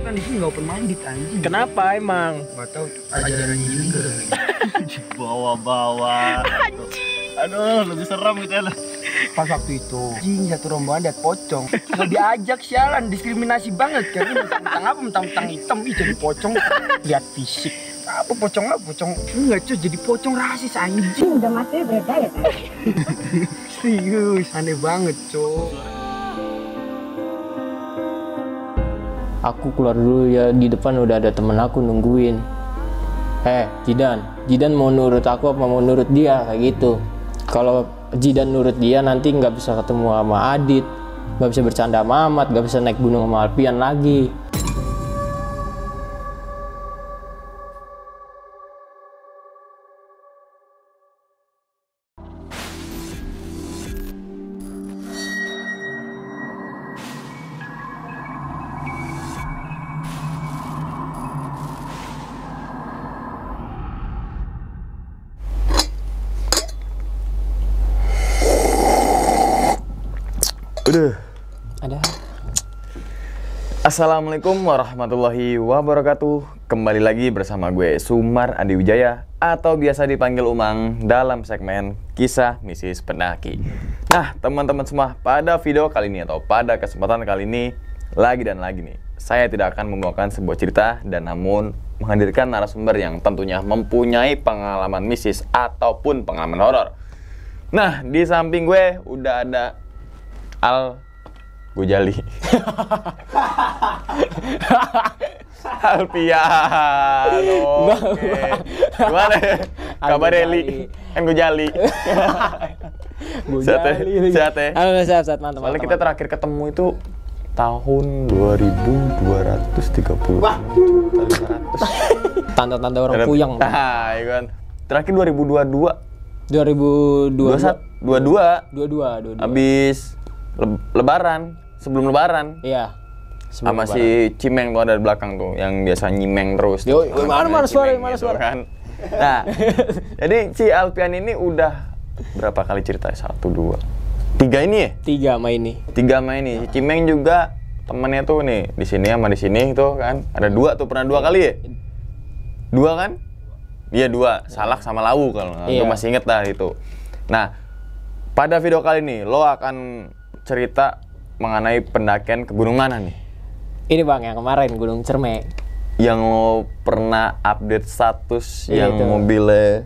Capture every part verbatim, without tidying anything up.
kan di sini nggak open minded anjing. Kenapa emang? Gak tau ajaran juga. Bawa-bawa. Aduh, lebih serem gitu ya. Pas waktu itu, anjing satu rombongan liat pocong. Nggak diajak sialan, diskriminasi banget kan. Ini mentang-mentang apa, mentang-mentang hitam, ih jadi pocong. Lihat fisik. Apa pocong apa, pocong enggak cuy, jadi pocong rasis anjing. Udah mati beda ya kan? Serius, aneh banget cuy. Aku keluar dulu ya, di depan udah ada temen aku nungguin. Eh, Jidan, Jidan mau nurut aku apa mau nurut dia kayak gitu. Kalau Jidan nurut dia nanti nggak bisa ketemu sama Adit, nggak bisa bercanda sama Ahmad, nggak bisa naik gunung sama Alpian lagi. Udah. Ada. Assalamualaikum warahmatullahi wabarakatuh. Kembali lagi bersama gue Sumar Andi Wijaya atau biasa dipanggil Umang dalam segmen Kisah Mistis Pendaki. Nah, teman-teman semua, pada video kali ini atau pada kesempatan kali ini lagi dan lagi nih, saya tidak akan membawakan sebuah cerita dan namun menghadirkan narasumber yang tentunya mempunyai pengalaman mistis ataupun pengalaman horor. Nah, di samping gue udah ada Al Gojali. Alpian. Oke. Gimana? Kabar Eli? Kan Gojali. Sehat ya? Sehat ya? Halo, sehat, sehat, mantap. Soalnya kita terakhir ketemu itu tahun dua ribu dua ratus tiga puluh. Tanda-tanda orang puyeng. Nah, iya kan. Terakhir dua ribu dua puluh dua. dua ribu dua puluh satu. dua puluh dua. dua puluh dua, dua puluh dua. Habis Lebaran, sebelum Lebaran. Iya. Sama si Cimeng tuh ada di belakang tuh, yang biasa nyimeng terus. Yo, mana mana suara, mana gitu suara. Kan. Nah, jadi si Alpian ini udah berapa kali cerita? Satu, dua, tiga ini ya? Tiga sama ini. Tiga sama ini. Si Cimeng juga temennya tuh nih, di sini sama di sini tuh kan. Ada dua tuh, pernah dua kali ya? Dua kan? Iya dua, Salak sama Lawu kalau iya. Gue masih inget dah itu. Nah, pada video kali ini lo akan cerita mengenai pendakian ke gunung mana nih? Ini bang, yang kemarin Gunung Cermek. Yang lo pernah update status Iya, yang itu. mobilnya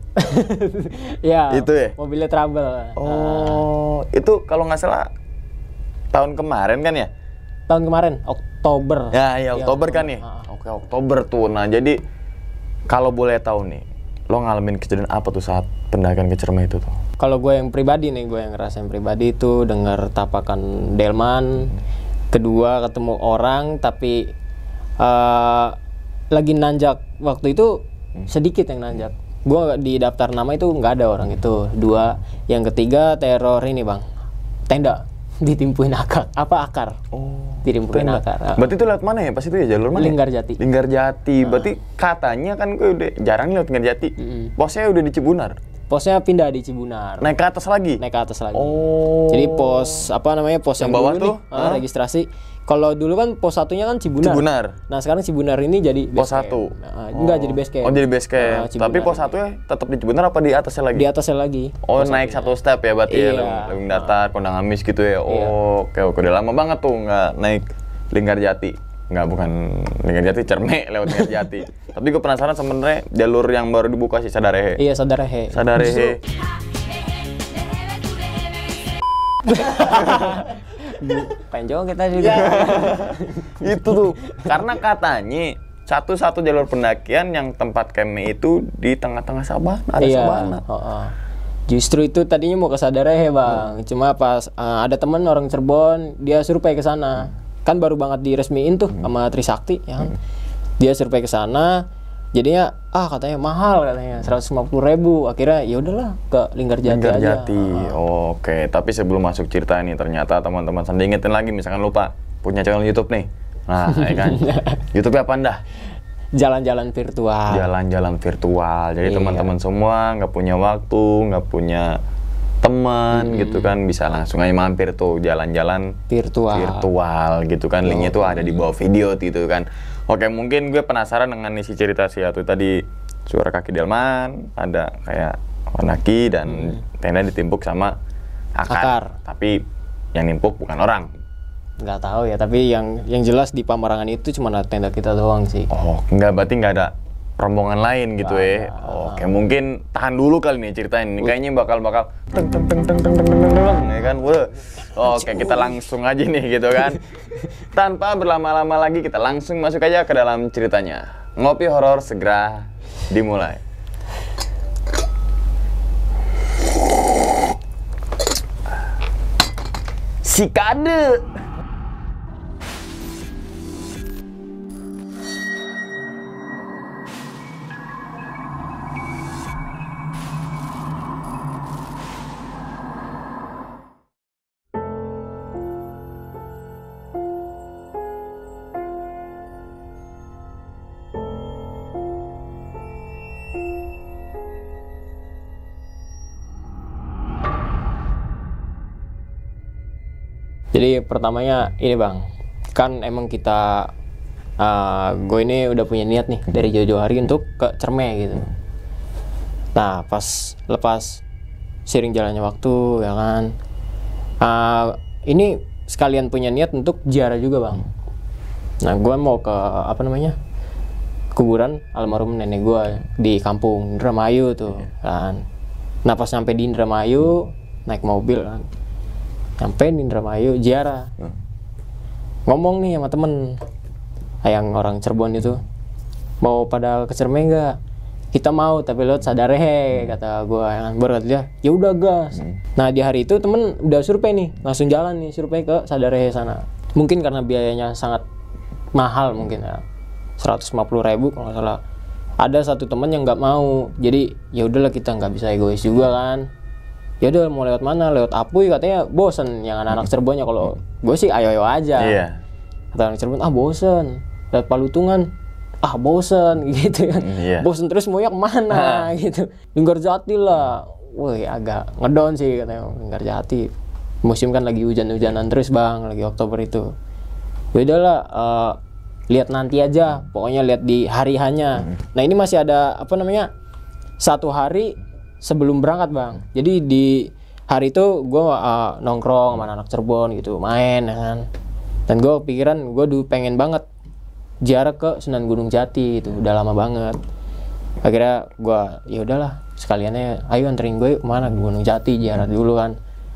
Ya, itu ya? mobilnya trouble. Oh, itu kalau nggak salah tahun kemarin kan ya? Tahun kemarin, Oktober. Ya, iya Oktober ya, kan ya? uh. Oke, Oktober tuh. Nah, jadi kalau boleh tahu nih, lo ngalamin kejadian apa tuh saat pendakian ke Cermek itu tuh? Kalau gue yang pribadi nih, gue yang ngerasain pribadi itu dengar tapakan delman. Kedua ketemu orang tapi uh, lagi nanjak. Waktu itu sedikit yang nanjak. Gue di daftar nama itu nggak ada orang itu. Dua. Yang ketiga teror ini bang, tenda ditimpuin akar. Apa akar? Oh, ditimpuin tenda. akar. Berarti itu lewat mana ya? Pas itu ya jalur mana? Linggarjati. Linggarjati. Berarti katanya kan gue udah jarang lewat Linggarjati. Mm-mm. Posnya udah di Cibunar. Posnya pindah di Cibunar. Naik ke atas lagi? Naik ke atas lagi. Oh. Jadi pos apa namanya pos yang, Yang bawah dulu tuh? nih, ah, registrasi. Kalau dulu kan pos satunya kan Cibunar. Cibunar. Nah sekarang Cibunar ini jadi Pos base camp. satu. Nah, enggak jadi base camp. Oh jadi base camp. Nah, Cibunar. Tapi pos satu ya tetap di Cibunar apa di atasnya lagi? Di atasnya lagi. Oh Pos naik satunya. satu step ya berarti Iya. ya, lebih datar, Kondang Amis gitu ya. Oh oke oke, udah lama banget tuh nggak naik Linggarjati. Nggak, bukan Linggarjati, Cermek lewat Linggarjati. Tapi gue penasaran sebenarnya jalur yang baru dibuka sih Sadarehe. Iya Sadarehe. Sadarehe. Penjong kita juga. Itu tuh karena katanya satu-satu jalur pendakian yang tempat campnya itu di tengah-tengah sabana, ada Iya. sabana. Oh, oh. Justru itu tadinya mau ke Sadarehe bang. Hmm. Cuma pas uh, ada teman orang Cirebon, dia survei ke sana. Kan baru banget diresmiin tuh hmm. sama Trisakti, ya kan. Hmm. Dia survei ke sana. Jadinya ah katanya mahal katanya seratus lima puluh ribu. Akhirnya ya udahlah ke Linggarjati, Linggarjati aja. Oh, oke, okay. Tapi sebelum masuk cerita ini ternyata teman-teman sandi ingetin lagi, misalkan lupa punya channel YouTube nih. Nah, ya kan. YouTube apa Anda? Jalan-jalan virtual. Jalan-jalan virtual. Jadi Iya. teman-teman semua nggak punya waktu, nggak punya teman hmm. gitu kan, bisa langsung aja mampir tuh jalan-jalan virtual. Virtual gitu kan. Linknya tuh ada di bawah video gitu kan. Oke, mungkin gue penasaran dengan isi cerita si Atu tadi. Suara kaki delman, ada kayak wanaki dan hmm. tenda ditimpuk sama akar. akar. Tapi yang nimpuk bukan orang. Nggak tahu ya, tapi yang yang jelas di Pamarangan itu cuma tenda kita doang sih. Oh, nggak, berarti nggak ada rombongan lain gitu ya. Oke, mungkin tahan dulu kali nih ceritain. Ini kayaknya bakal-bakal teng teng teng teng teng teng teng teng ya kan. Wah. Oke, kita langsung aja nih gitu kan. Tanpa berlama-lama lagi, kita langsung masuk aja ke dalam ceritanya. Ngopi horor segera dimulai. Si Kade. Jadi pertamanya ini bang, kan emang kita uh, gue ini udah punya niat nih dari jauh-jauh hari untuk ke Cerme gitu. Nah pas lepas seiring jalannya waktu ya kan, uh, ini sekalian punya niat untuk ziarah juga bang. Nah gue mau ke apa namanya kuburan almarhum nenek gue di kampung Indramayu tuh kan. Nah pas sampai di Indramayu naik mobil kan. Sampai di Indramayu ziarah, hmm. ngomong nih sama temen yang orang Cirebon itu, mau pada ke Cerme nggak? Kita mau tapi lewat Sadarehe, kata gue. Baru kata dia, ya udah gas. Hmm. Nah di hari itu temen udah survei nih, langsung jalan nih survei ke Sadarehe sana. Mungkin karena biayanya sangat mahal mungkin ya, seratus lima puluh ribu kalau nggak salah. Ada satu temen yang nggak mau, jadi ya udahlah kita nggak bisa egois juga kan. Ya udah mau lewat mana, lewat Apuy katanya bosen yang anak-anak Cirebonnya. Kalau gue sih ayo-ayo aja. Iya. Kata anak Cirebon, ah bosen. Lewat Palutungan, ah bosen gitu kan. Iya. Bosen terus mau ya kemana gitu. Linggarjati lah. Woi agak ngedown sih katanya Linggarjati. Musim kan lagi hujan-hujanan terus bang, lagi Oktober itu. Ya udahlah, uh, lihat nanti aja. Pokoknya lihat di hari hanya. Hmm. Nah ini masih ada apa namanya satu hari sebelum berangkat bang. Jadi di hari itu gue uh, nongkrong sama anak Cirebon gitu, main ya kan. Dan gue pikiran gue dulu pengen banget ziarah ke Sunan Gunung Jati itu, udah lama banget. Akhirnya gue ya udahlah sekaliannya, ayo anterin gue kemana, ke Gunung Jati ziarah dulu kan.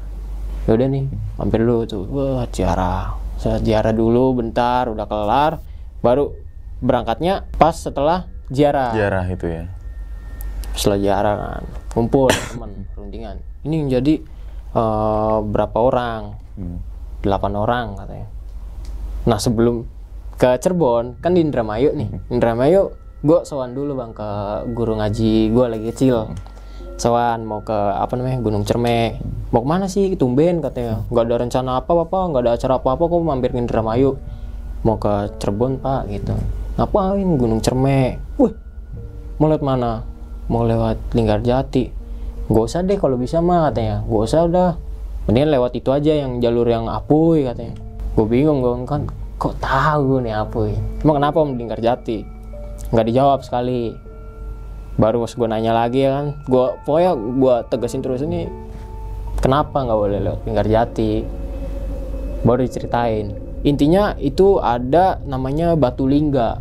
Ya udah nih mampir dulu tuh, wah ziarah, saya ziarah dulu bentar, udah kelar, baru berangkatnya pas setelah ziarah. Ziarah itu ya. Setelah ziarah kan, kumpul teman perundingan. Ini yang jadi uh, berapa orang? Hmm. delapan orang katanya. Nah sebelum ke Cirebon kan di Indramayu nih. Hmm. Indramayu gue sowan dulu bang ke guru ngaji gue lagi kecil. Hmm. Sowan mau ke apa namanya Gunung Cerme. Mau kemana sih? Tumben katanya. Gak ada rencana apa-apa, gak ada acara apa-apa, kok mampir ke Indramayu. Mau ke Cirebon pak gitu. Ngapain Gunung Cerme? Wih, mau lihat mana? Mau lewat Linggarjati. Gak usah deh kalau bisa mah katanya. Gak usah udah. Mendingan lewat itu aja yang jalur yang Apuy katanya. Gue bingung gue kan. Kok tahu nih Apuy? Emang kenapa om Linggarjati? Gak dijawab sekali. Baru pas gue nanya lagi ya kan. Gue pokoknya gue tegasin terus ini. Kenapa gak boleh lewat Linggarjati? Baru diceritain. Intinya itu ada namanya Batu Lingga.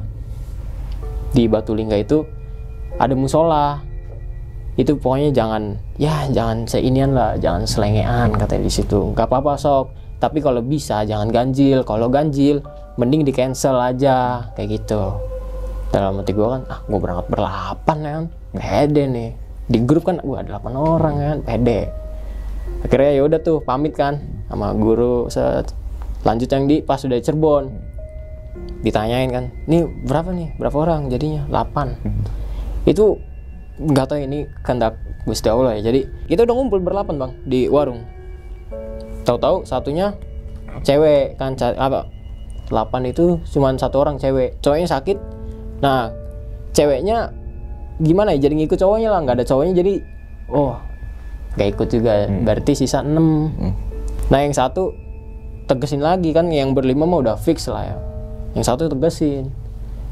Di Batu Lingga itu ada musola. Itu pokoknya jangan ya jangan seinian lah, jangan selengean katanya di situ. Gak apa-apa sok, tapi kalau bisa jangan ganjil. Kalau ganjil mending di cancel aja kayak gitu. Dalam hati gue kan, ah gue berangkat berlapan ya kan, pede nih. Di grup kan gue ada delapan orang kan, pede. Akhirnya ya udah tuh pamit kan sama guru. Set. Lanjut yang di pas udah Cirebon, ditanyain kan, nih berapa nih, berapa orang jadinya? delapan. Itu nggak tahu ini kehendak Gusti Allah ya. Jadi kita udah ngumpul berlapan bang di warung. Tahu-tahu satunya cewek kan, apa delapan itu cuma satu orang cewek, cowoknya sakit. Nah ceweknya gimana ya, jadi ngikut cowoknya lah, nggak ada cowoknya jadi oh nggak ikut juga. hmm. Berarti sisa enam. hmm. Nah yang satu tegesin lagi kan, yang berlima mah udah fix lah ya. Yang satu tegesin,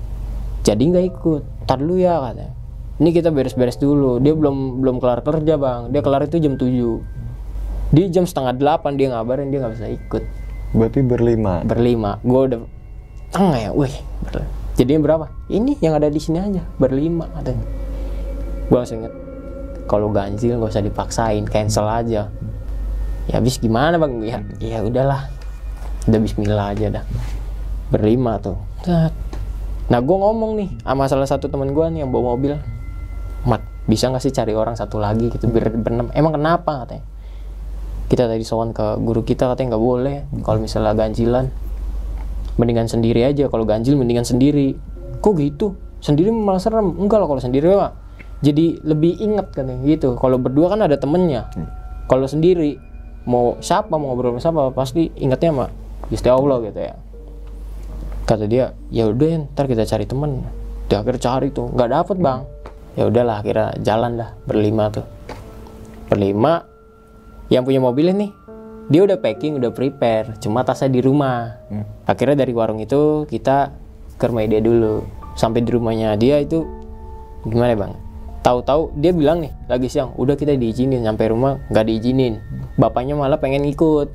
jadi nggak ikut, tar dulu ya katanya, ini kita beres-beres dulu, dia belum belum kelar kerja bang, dia kelar itu jam tujuh, di jam setengah delapan dia ngabarin dia nggak bisa ikut. Berarti berlima. Berlima, gue udah tengah ya, wih, jadinya berapa? Ini yang ada di sini aja berlima katanya. Gue langsung inget, kalau ganjil nggak usah dipaksain, cancel aja. Ya habis gimana bang? Ya, ya udahlah, udah Bismillah aja dah. Berlima tuh. Nah gue ngomong nih sama salah satu teman gue nih yang bawa mobil, Mat, bisa nggak sih cari orang satu lagi gitu biar berenam? Emang kenapa katanya? Kita tadi sowan ke guru kita katanya nggak boleh kalau misalnya ganjilan, mendingan sendiri aja. Kalau ganjil mendingan sendiri. Kok gitu? Sendiri malah serem. Enggak lah, kalau sendiri mah jadi lebih inget katanya gitu. Kalau berdua kan ada temennya. Kalau sendiri mau siapa, mau ngobrol sama siapa, pasti ingatnya sama Gusti Allah gitu ya. Kata dia, ya udah ntar kita cari temen. Di akhir cari tuh nggak dapet bang. Ya udahlah, akhirnya jalan dah berlima tuh. Berlima, yang punya mobil ini dia udah packing, udah prepare, cuma tasnya di rumah. Hmm. Akhirnya dari warung itu kita ke rumah dia dulu. Sampai di rumahnya dia itu gimana bang? Tahu-tahu dia bilang nih lagi siang, udah kita diizinin, sampai rumah nggak diizinin. Bapaknya malah pengen ikut.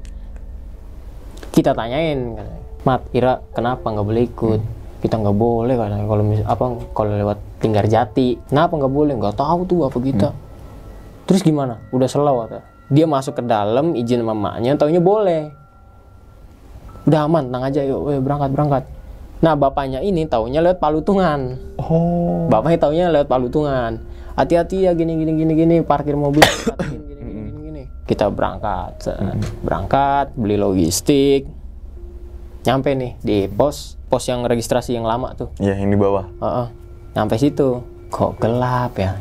Kita tanyain, Mat, Ira kenapa nggak boleh ikut? Hmm. Kita nggak boleh kan kalau mis apa kalau lewat Tinggarjati. Kenapa nggak boleh? Nggak tahu tuh bapak kita. Hmm. Terus gimana? Udah slow atau? Dia masuk ke dalam, izin mamanya, taunya boleh. Udah aman, tenang aja, yuk, yuk berangkat berangkat. Nah bapaknya ini taunya lewat Palutungan. Oh. Bapaknya taunya lewat Palutungan. Hati-hati ya gini gini gini gini, parkir mobil. gini, gini, gini, gini. Kita berangkat, berangkat, beli logistik. Nyampe nih di pos, pos yang registrasi yang lama tuh. Iya, yang di bawah. Uh-uh. Nyampe situ, kok gelap ya.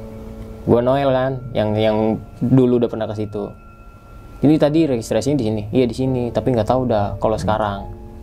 Gue Noel kan, yang yang dulu udah pernah ke situ. Ini tadi registrasinya di sini, iya di sini, tapi nggak tahu dah kalau hmm. sekarang.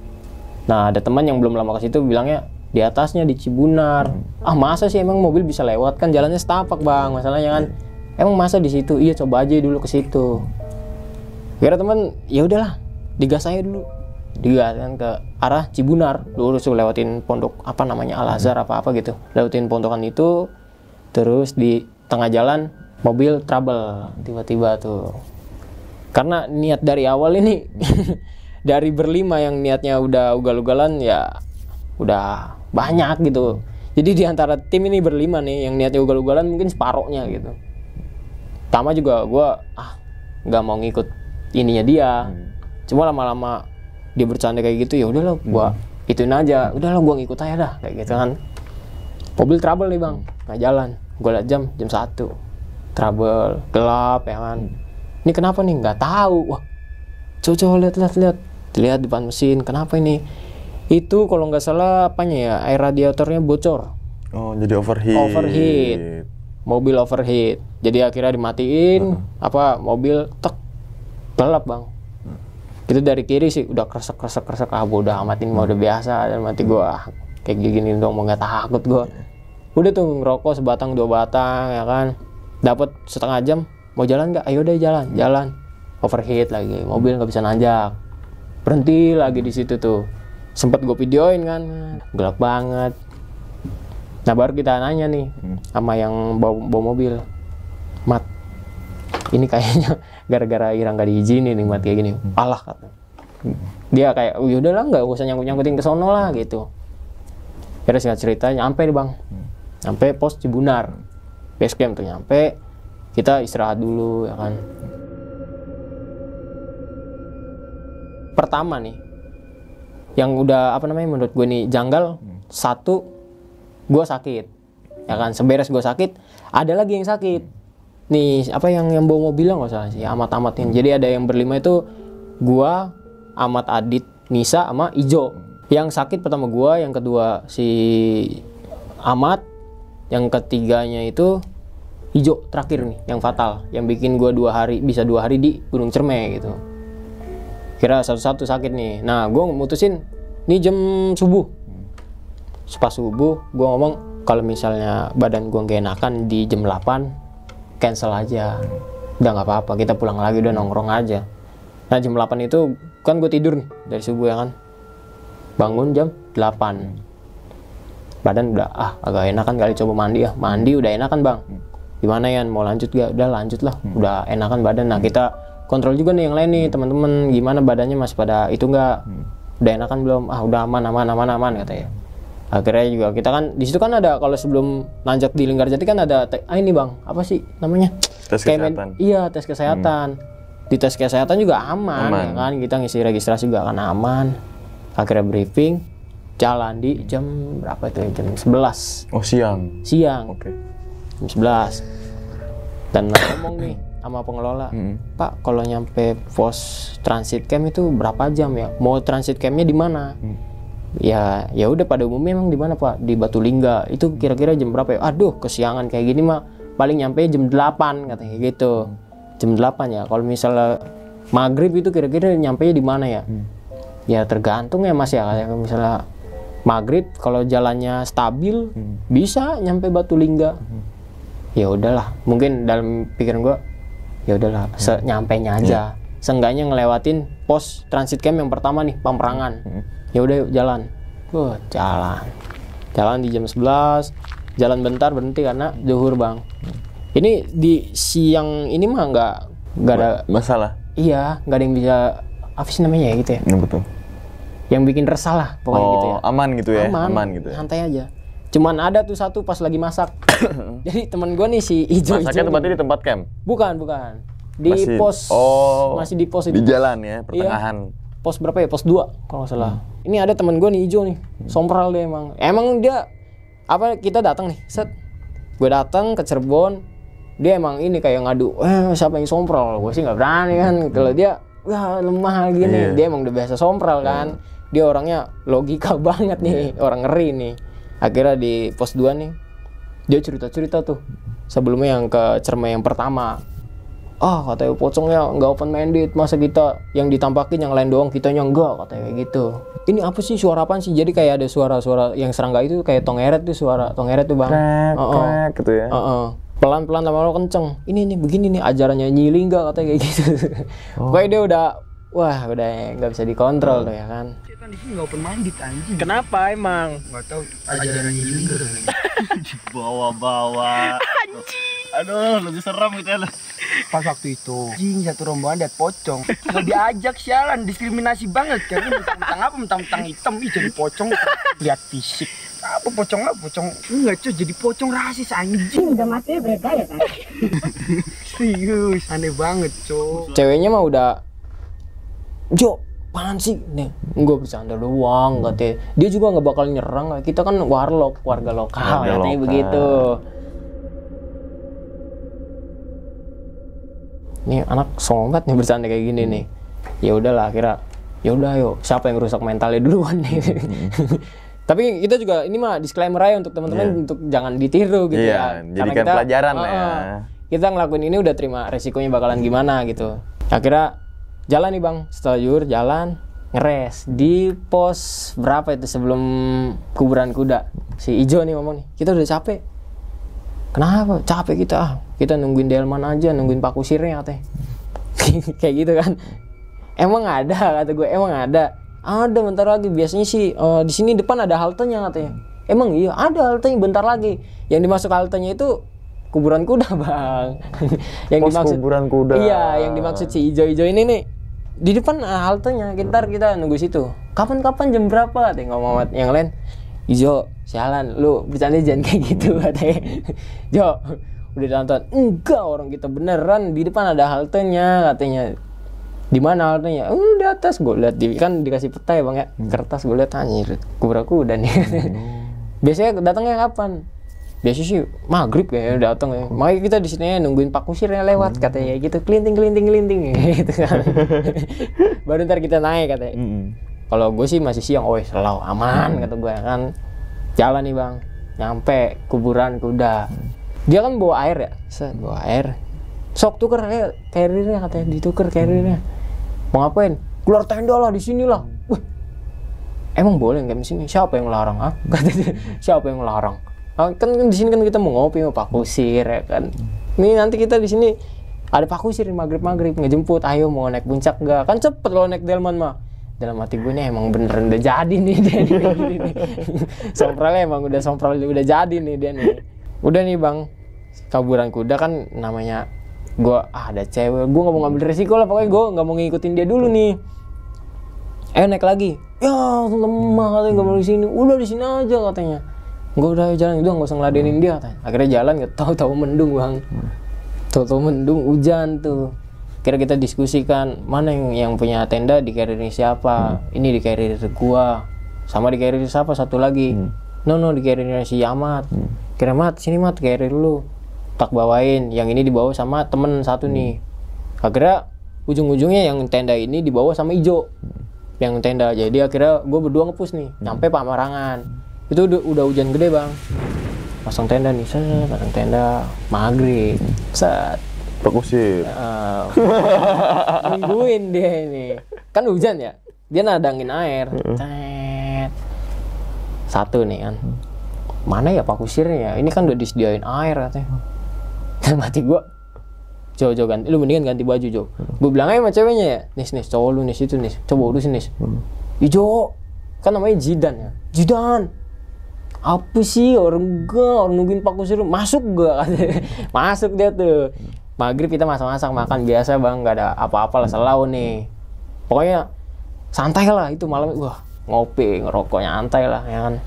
Nah ada teman yang belum lama ke situ bilangnya di atasnya di Cibunar. Hmm. Ah masa sih emang mobil bisa lewat, kan jalannya setapak bang, masalahnya kan. Emang masa di situ? Iya coba aja dulu ke situ. Kira teman, ya udahlah, digas aja dulu, digas kan ke arah Cibunar. Lurus tuh lewatin pondok apa namanya Al Azhar apa apa gitu, lewatin pondokan itu, terus di tengah jalan mobil trouble tiba-tiba tuh. Karena niat dari awal ini dari berlima yang niatnya udah ugal-ugalan ya udah banyak gitu. Jadi di antara tim ini berlima nih yang niatnya ugal-ugalan mungkin separohnya gitu. Pertama juga gue ah nggak mau ngikut ininya dia. Hmm. Cuma lama-lama dia bercanda kayak gitu, ya udahlah gue hmm. ituin aja. Udahlah gue ngikut aja dah kayak gitu kan. Mobil trouble nih bang, nggak jalan. Gue liat jam, jam satu, trouble, gelap ya kan. Ini kenapa nih? Nggak tahu. Wah, coba lihat, lihat, lihat, lihat depan mesin. Kenapa ini? Itu kalau nggak salah apanya ya, air radiatornya bocor. Oh, jadi overheat. Overheat. Mobil overheat. Jadi akhirnya dimatiin. Uh-huh. Apa mobil tek gelap bang. Uh. Itu dari kiri sih udah kresek, kresek, kresek. Ah, bodoh amat ini mau udah biasa. Dan mati gue ah, kayak gini dong, mau nggak takut gue. Udah tuh ngerokok sebatang dua batang ya kan, dapat setengah jam, mau jalan nggak? Ayo deh jalan, jalan. Overheat lagi, mobil nggak bisa nanjak, berhenti lagi di situ tuh. Sempet gue videoin kan, gelap banget. Nah baru kita nanya nih sama yang bawa, bawa mobil, Mat, ini kayaknya gara-gara Ira nggak diizinin nih Mat kayak gini. Alah kata dia kayak, oh yaudah lah nggak usah nyangkut-nyangkutin ke sono lah gitu. Kira singkat cerita nyampe nih bang. Sampai pos Cibunar, base camp tuh nyampe, kita istirahat dulu ya kan. Pertama nih, yang udah apa namanya menurut gue nih janggal, hmm. satu, gue sakit, ya kan. Seberes gue sakit, ada lagi yang sakit. Nih apa yang yang bawa mobil nggak salah sih, Amat-Amatin. Jadi ada yang berlima itu, gue, Amat, Adit, Nisa, sama Ijo. Yang sakit pertama gue, yang kedua si Amat. Yang ketiganya itu Ijo terakhir nih yang fatal, yang bikin gue dua hari bisa dua hari di Gunung Cerme gitu. Kira satu-satu sakit nih. Nah gue mutusin nih jam subuh. Pas subuh gue ngomong kalau misalnya badan gue gak enakan di jam delapan cancel aja. Udah nggak apa-apa, kita pulang lagi udah nongkrong aja. Nah jam delapan itu kan gue tidur nih dari subuh ya kan. Bangun jam delapan. badan udah ah agak enakan kali, coba mandi ya, mandi udah enakan bang, gimana ya mau lanjut gak, udah lanjut lah, hmm. udah enakan badan. Nah kita kontrol juga nih yang lain nih teman-teman, gimana badannya masih pada itu nggak, hmm. udah enakan belum, ah udah aman aman aman aman katanya. Akhirnya juga kita kan di situ kan ada, kalau sebelum nanjak di Linggarjati kan ada te- ah ini bang apa sih namanya, tes kesehatan. Med- iya tes kesehatan, hmm. di tes kesehatan juga aman, aman. Ya kan, kita ngisi registrasi juga kan aman. Akhirnya briefing, jalan di jam berapa itu ya, jam sebelas. Oh siang? Siang, oke. Okay. Jam sebelas. Dan ngomong nih sama pengelola, hmm. Pak kalau nyampe pos transit camp itu berapa jam ya? Mau transit campnya di mana? Hmm. Ya ya udah pada umumnya emang di mana Pak? Di Batulingga. Itu kira-kira jam berapa ya? Aduh kesiangan kayak gini mah paling nyampe jam delapan katanya gitu. Jam delapan ya. Kalau misalnya maghrib itu kira-kira nyampe di mana ya? Hmm. Ya tergantung ya Mas ya, kayak misalnya maghrib kalau jalannya stabil hmm. bisa nyampe Batulingga. Hmm. Ya udahlah, mungkin dalam pikiran gua ya udahlah, hmm. senyampainya aja. Hmm. Seenggaknya ngelewatin pos transit camp yang pertama nih, Pamperangan. Hmm. Ya udah yuk jalan. Wah, jalan. Jalan di jam sebelas, jalan bentar berhenti karena zuhur, Bang. Hmm. Ini di siang ini mah nggak nggak ada masalah. Iya, nggak ada yang bisa apa sih namanya ya gitu ya. Ya, betul. Yang bikin resah lah pokoknya oh, gitu ya. Aman gitu ya. Aman, aman gitu ya. Santai aja. Cuman ada tuh satu pas lagi masak. Jadi teman gue nih si Ijo. Masaknya tempatnya di tempat camp? Bukan, bukan. Di masih, pos. Oh. Masih di pos di itu. Di jalan ya, pertengahan. Iya. Pos berapa ya? Pos dua kalau nggak salah. Hmm. Ini ada teman gue nih Ijo nih. Sompral dia emang. Emang dia apa kita datang nih. Set. Gue datang ke Cirebon. Dia emang ini kayak ngadu. Eh siapa yang sompral? Gue sih nggak berani kan. Kalau dia wah lemah gini. Iya. Dia emang udah biasa sompral kan. Iya. Dia orangnya logika banget nih, yeah. Orang ngeri nih. Akhirnya di pos dua nih, dia cerita-cerita tuh. Sebelumnya yang ke Cermai yang pertama. Ah katanya pocongnya nggak open minded, masa kita yang ditampakin yang lain doang, kitanya enggak, katanya kayak gitu. Ini apa sih, suara apaan sih? Jadi kayak ada suara-suara yang serangga itu kayak tongeret tuh, suara tongeret tuh bang. Krek, uh-uh. krek gitu ya. Uh-uh. Pelan-pelan lama-lama kenceng. Ini nih begini nih ajarannya Nyi Lingga katanya kayak gitu. Oh. Pokoknya dia udah, wah udah nggak bisa dikontrol tuh ya kan. Di sini nggak open minded anjing. Kenapa emang? Nggak tahu ajaran juga. Bawa-bawa. Anjing. Aduh, lebih seram gitu ya. Pas waktu itu, anjing satu rombongan liat pocong. Nggak diajak sialan, diskriminasi banget kan. Mentang-mentang apa? Mentang-mentang hitam, ih jadi pocong. Lihat fisik. Apa pocong apa? Pocong enggak cuy, jadi pocong rasis anjing. Udah mati beda ya kan? Serius, aneh banget cuy. Ceweknya mah udah, Jo, apaan sih nih, gue bercanda doang katanya. Dia juga nggak bakal nyerang, kita kan warlock, warga lokal warga katanya lokal. Begitu. Nih anak songong banget nih bercanda kayak gini nih. Ya udahlah akhirnya, ya udah ayo, siapa yang rusak mentalnya duluan nih. Tapi kita juga ini mah disclaimer aja untuk teman-teman yeah. untuk jangan ditiru gitu yeah, ya. Jadikan kita, pelajaran uh, ya. Kita ngelakuin ini udah terima resikonya bakalan gimana gitu. Akhirnya jalan nih bang, setelah juhur jalan ngeres di pos berapa itu sebelum kuburan kuda. Si Ijo nih ngomong nih, kita udah capek. Kenapa? Capek kita, ah. Kita nungguin delman aja, nungguin Pak Kusirnya katanya. Kayak gitu kan. Emang ada kata gue, emang ada. Ada bentar lagi, biasanya sih uh, di sini depan ada haltenya katanya. Emang iya, ada haltenya bentar lagi. Yang dimasuk haltenya itu kuburan kuda bang. Yang pos dimaksud kuburan kuda. Iya, yang dimaksud si Ijo-Ijo ini nih. Di depan haltenya, ntar kita nunggu situ. Kapan-kapan jam berapa? Katanya ngomong yang lain. Ijo, sialan, lu bercanda jangan kayak gitu katanya. Jo, udah nonton? Enggak, orang kita beneran di depan ada haltenya katanya. Di mana haltenya? Uh, di atas. Gue lihat di kan dikasih peta ya bang ya, kertas. Gue lihat anjir, kuburan kuda nih. Biasanya datangnya kapan? Biasanya sih maghrib kayaknya datang ya. Makanya kita di sini nungguin Pak Kusirnya lewat katanya gitu, kelinting kelinting kelinting gitu kan. Baru ntar kita naik katanya. Mm-hmm. Kalau gue sih masih siang, oh selalu aman kata gue kan. Jalan nih bang, nyampe kuburan kuda. Dia kan bawa air ya, set bawa air. Sok tuker kayak carrier-nya katanya, ditukar carrier-nya. Mau ngapain? Keluar tenda lah di sini lah. Wih, emang boleh nggak di sini? Siapa yang larang? Ah, katanya siapa yang larang? Kan, kan di sini kan kita mau ngopi sama Pak Kusir ya kan. Ini nanti kita di sini ada Pak Kusir maghrib maghrib ngejemput. Ayo mau naik puncak nggak? Kan cepet kalau naik delman mah. dalam hati gue nih emang beneran udah jadi nih dia nih, gini nih. Somprolnya emang udah somprol udah jadi nih dia nih. Udah nih bang, kaburan kuda kan namanya gue ah ada cewek, gue nggak mau ngambil resiko lah, pokoknya gue nggak mau ngikutin dia dulu nih. Eh naik lagi, ya lemah katanya nggak mau di sini, udah di sini aja katanya. Gue udah jalan, udah nggak usah ngeladenin dia katanya. Akhirnya jalan, nggak tahu-tahu mendung bang, tahu-tahu mendung hujan tuh. Kira kita diskusikan mana yang yang punya tenda di carrier siapa, hmm. ini di carrier gua, sama di carrier siapa satu lagi, hmm. no no di carrier si Amat, hmm. kira Mat sini Mat carrier lu, tak bawain, yang ini dibawa sama temen satu hmm. nih. Akhirnya ujung-ujungnya yang tenda ini dibawa sama Ijo, hmm. yang tenda. Jadi akhirnya gua berdua ngepus nih, hmm. nyampe Pamarangan, itu udah, udah hujan gede bang, pasang tenda nih, set, pasang tenda, maghrib, set. Fokusin. Uh, nungguin dia ini. Kan hujan ya. Dia nadangin air. Cet. Satu nih kan. Mana ya pak kusirnya? Ini kan udah disediain air katanya. Dan mati gua. Jo, Jo ganti. Lu mendingan ganti baju, Jo. Gua bilang aja sama ceweknya ya. Nis, nis, cowok lu nis itu nis. Coba urusin nis. Ijo. Kan namanya Jidan ya. Jidan. Apa sih orang enggak, orang nungguin pak kusir. Masuk gak katanya. Masuk dia tuh. Maghrib kita masak-masak makan biasa bang, nggak ada apa-apa lah, selalu nih. Pokoknya santai lah itu malam, wah ngopi ngerokok nyantai lah ya kan.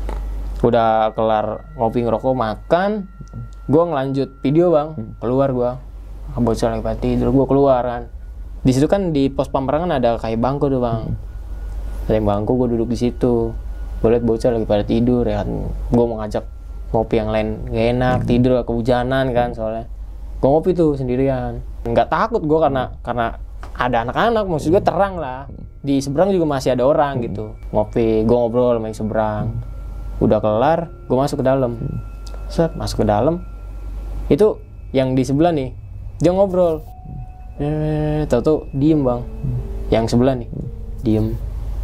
Udah kelar ngopi ngerokok makan, gue ngelanjut video bang, keluar gue, bocor lagi pada tidur, gue keluar kan. Di situ kan di pos Pamarangan ada kayak bangku tuh bang, ada yang bangku, gue duduk di situ, gue liat bocor lagi pada tidur ya kan. Gue mau ngajak ngopi yang lain, gak enak tidur kehujanan kan soalnya. Gue ngopi tuh sendirian, nggak takut gue karena karena ada anak-anak, maksud gue terang lah. Di seberang juga masih ada orang gitu. Ngopi, gue ngobrol sama yang seberang. Udah kelar, gue masuk ke dalam. Set, masuk ke dalam. Itu yang di sebelah nih, dia ngobrol. Eh, tahu-tahu diem bang. Yang sebelah nih, diem.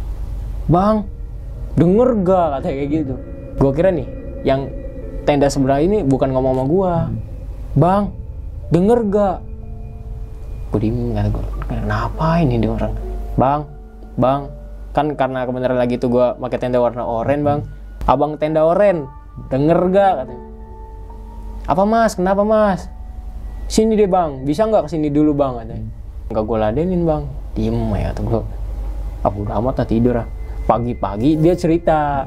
Bang, denger gak katanya kayak gitu. Gue kira nih, yang tenda sebelah ini bukan ngomong sama gue. Bang, denger gak? Gue diem, kata gue, kenapa ini dia orang? Bang, bang, kan karena kebenaran lagi tuh gue pakai tenda warna oranye bang. Abang tenda oranye, denger gak? Katanya. Apa mas? Kenapa mas? Sini deh bang, bisa nggak kesini dulu bang? Katanya. Nggak gue ladenin bang, diem ya tuh gue. Aku udah amat lah tidur lah. Pagi-pagi dia cerita,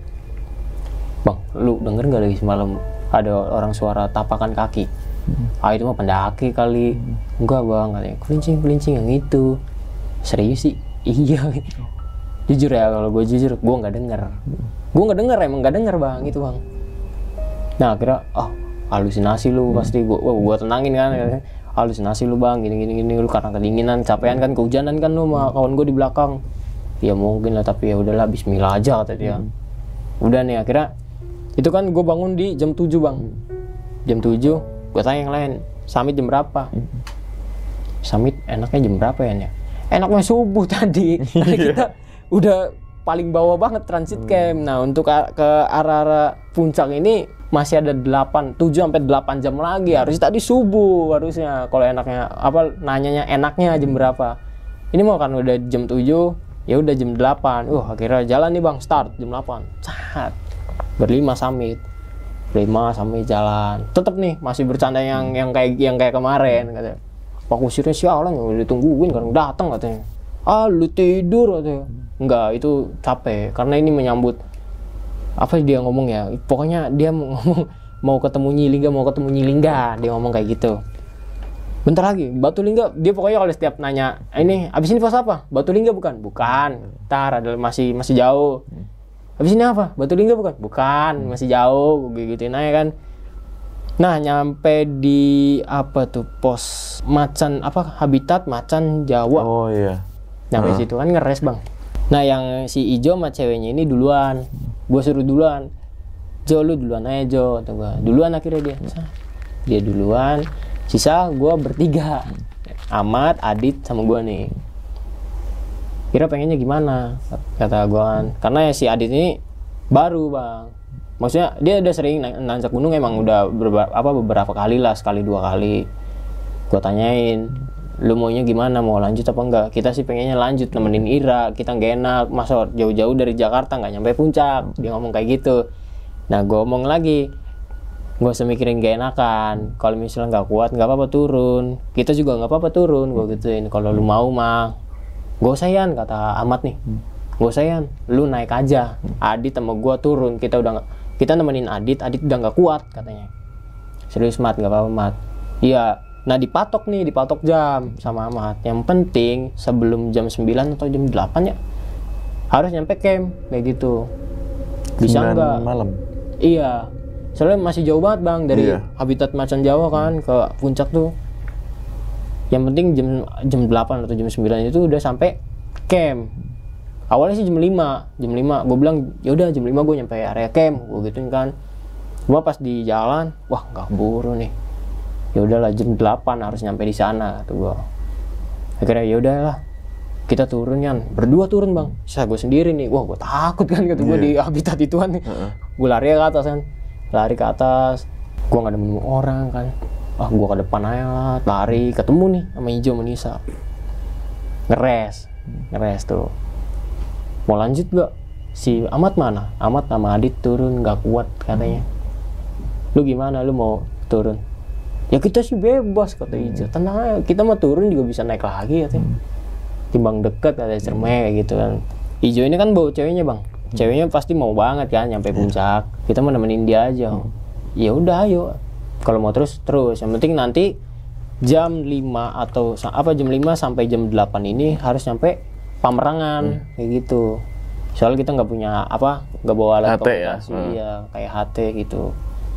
bang, lu denger nggak lagi semalam ada orang suara tapakan kaki? Ah itu mah pendaki kali. Enggak bang, katanya kelincing-kelincing yang itu. Serius sih? Iya. Jujur ya, kalau gue jujur, gue nggak denger. Gue nggak denger, emang nggak denger bang, itu bang. Nah akhirnya, oh halusinasi lu pasti. Gue, gue tenangin kan. Halusinasi lu bang, gini-gini gini lu karena kedinginan, capean kan, kehujanan kan lu sama kawan gue di belakang. Ya mungkin lah, tapi ya udahlah, Bismillah aja kata dia. Udah nih akhirnya, itu kan gue bangun di jam tujuh bang. Jam tujuh. Gue tanya yang lain, summit jam berapa? Summit enaknya jam berapa ya? Enaknya subuh tadi. Karena kita udah paling bawah banget transit camp. Nah untuk ke arah-arah puncak ini masih ada delapan, tujuh sampai delapan jam lagi. Harusnya tadi subuh harusnya. Kalau enaknya apa nanyanya enaknya jam berapa? Ini mau kan udah jam tujuh, ya udah jam delapan. Uh akhirnya jalan nih bang, start jam delapan. Cat. Berlima summit. Lima sampai jalan, tetep nih masih bercanda yang yang kayak yang kayak kemarin katanya. Pak kusirnya sialan ya udah ditungguin kan datang katanya. Ah lu tidur katanya. Enggak, itu capek karena ini menyambut apa dia ngomong ya. Pokoknya dia ngomong mau ketemu Nyilingga, mau ketemu Nyilingga, dia ngomong kayak gitu. Bentar lagi Batu Lingga, dia pokoknya kalau setiap nanya ini abis ini pos apa? Batu Lingga bukan? Bukan. Ntar ada masih masih jauh. Habis ini apa? Batu Lingga bukan? Bukan, masih jauh, gituin aja kan. Nah, nyampe di apa tuh pos macan apa habitat macan Jawa. Oh iya. Nyampe uh. situ kan ngeres bang. Nah, yang si Ijo sama ceweknya ini duluan. Gue suruh duluan. Jo lu duluan aja Jo, atau gua. Duluan akhirnya dia. Dia duluan. Sisa gue bertiga. Amat, Adit sama gue nih. Kira pengennya gimana kata gue kan, karena ya si Adit ini baru bang, maksudnya dia udah sering nanjak gunung emang udah beberapa, apa beberapa kali lah, sekali dua kali. Gue tanyain lu maunya gimana, mau lanjut apa enggak? Kita sih pengennya lanjut nemenin Ira, kita nggak enak masa jauh-jauh dari Jakarta nggak nyampe puncak. Dia ngomong kayak gitu. Nah gue ngomong lagi, gak usah mikirin gak enakan, kalau misalnya nggak kuat nggak apa-apa turun, kita juga nggak apa-apa turun, gue gituin. Kalau lu mau mah gak usah Yan, kata Ahmad nih, gak usah Yan, lu naik aja, Adit sama gue turun, kita udah gak, kita nemenin Adit, Adit udah nggak kuat katanya. Serius Mat, nggak apa-apa Mat. Iya, nah dipatok nih, dipatok jam sama Ahmad. Yang penting sebelum jam sembilan atau jam delapan ya harus nyampe camp, kayak gitu. Bisa nggak? Malam. Iya, soalnya masih jauh banget Bang dari Iya. habitat macan Jawa kan ke puncak tuh. Yang penting jam jam delapan atau jam sembilan itu udah sampai camp. Awalnya sih jam lima, jam lima gue bilang ya udah jam lima gue nyampe area camp, gue gituin kan. Gua pas di jalan, wah nggak buru nih. Ya udahlah jam delapan harus nyampe di sana kata gua. Akhirnya ya udahlah. Kita turun Yan, berdua turun Bang. Saya gue sendiri nih. Wah, gue takut kan kata gua di habitat ituan nih. Heeh. Gue lari ke atas kan. Lari ke atas. Gua nggak ada nemu orang kan. Ah, gua ke depan aja lah, lari, ketemu nih sama Ijo sama Nisa. Ngeres. Ngeres tuh. Mau lanjut gak? Si Ahmad mana? Ahmad sama Adit turun nggak kuat katanya. Lu gimana, lu mau turun? Ya kita sih bebas kata Ijo, tenang aja, kita mau turun juga bisa naik lagi katanya. Timbang deket ada Cerme kayak gitu kan. Ijo ini kan bawa ceweknya Bang, ceweknya pasti mau banget kan nyampe puncak, kita mau nemenin dia aja. Ya udah ayo, kalau mau terus terus, yang penting nanti jam lima atau apa jam lima sampai jam delapan ini harus nyampe Pamerangan kayak gitu. Soalnya kita nggak punya apa, nggak bawa alat H T ya? komunikasi, Hmm. ya kayak H T gitu.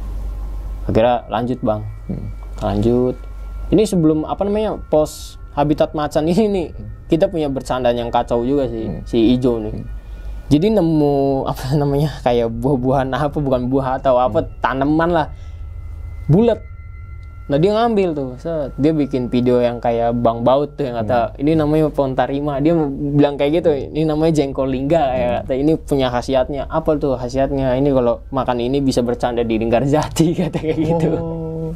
Akhirnya lanjut Bang, lanjut. Ini sebelum apa namanya pos habitat macan ini nih, kita punya bercandaan yang kacau juga sih si Ijo nih. Jadi nemu apa namanya kayak buah-buahan apa, bukan buah atau apa, tanaman lah, bulat. Nah dia ngambil tuh, set. Dia bikin video yang kayak Bang Baut tuh yang kata ini namanya pohon tarima. Dia bilang kayak gitu, ini namanya jengkol lingga ya kata. Ini punya khasiatnya. Apa tuh khasiatnya? Ini kalau makan ini bisa bercanda di Linggarjati kata kayak gitu. Oh.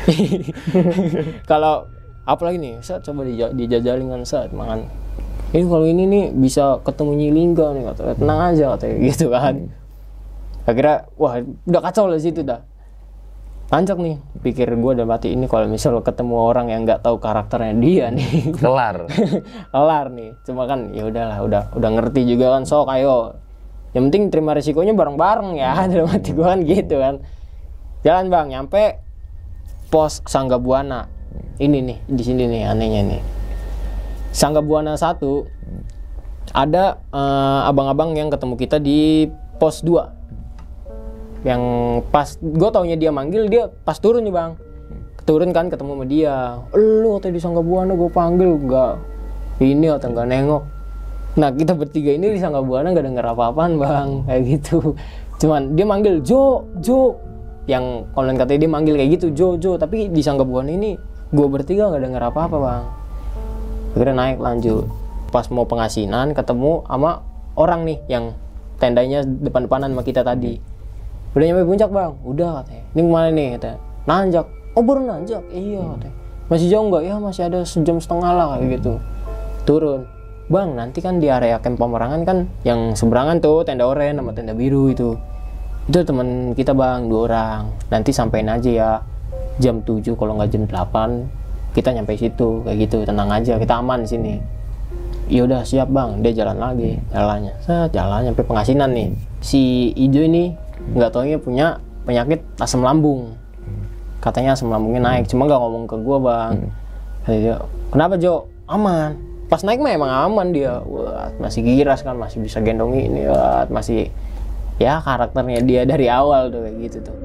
Kalau apalagi nih, saat coba dija- dijajalin kan saat makan. Ini kalau ini nih bisa ketemu Nyilingga nih kata. Tenang aja katanya gitu kan. Akhirnya wah udah kacau lah situ dah. Pancak nih, pikir gue udah mati ini kalau misal ketemu orang yang nggak tahu karakternya dia nih, Kelar. kelar nih. Cuma kan ya udahlah, udah udah ngerti juga kan, sok ayo. Yang penting terima risikonya bareng-bareng ya, dalam hati gue kan gitu kan. Jalan Bang, nyampe pos Sangga Buana. Ini nih, di sini nih anehnya nih. Sangga Buana satu ada eh, abang-abang yang ketemu kita di pos dua. Yang pas gue taunya dia manggil, dia pas turun nih Bang, turun kan ketemu sama dia. Lu atau di Sangga Buana gue panggil nggak ini atau nggak nengok. Nah kita bertiga ini di Sangga Buana nggak denger apa-apaan Bang, kayak gitu. Cuman dia manggil Jo Jo, yang online katanya dia manggil kayak gitu Jo Jo, tapi di Sangga Buana ini gue bertiga nggak denger apa-apa Bang. Akhirnya naik lanjut, pas mau pengasinan ketemu sama orang nih yang tendanya depan-depanan sama kita tadi. Udah nyampe puncak Bang, udah katanya. Ini kemana nih katanya? Nanjak. Oh baru nanjak? Iya katanya. Masih jauh nggak? Ya masih ada sejam setengah lah kayak gitu. Turun. Bang nanti kan di area camp Pamerangan kan yang seberangan tuh tenda oranye sama tenda biru itu. Itu teman kita Bang, dua orang. Nanti sampein aja ya jam tujuh kalau nggak jam delapan kita nyampe situ kayak gitu. Tenang aja, kita aman di sini. Ya udah siap Bang, dia jalan lagi, jalannya. Set, jalan nyampe pengasinan nih. Si Ijo ini nggak taunya punya penyakit asam lambung, katanya asam lambungnya naik, cuma nggak ngomong ke gua Bang. Kata dia, kenapa Jo? Aman. Pas naik mah emang aman dia. Wah, masih giras kan, masih bisa gendong ini, wah, masih ya karakternya dia dari awal tuh kayak gitu tuh.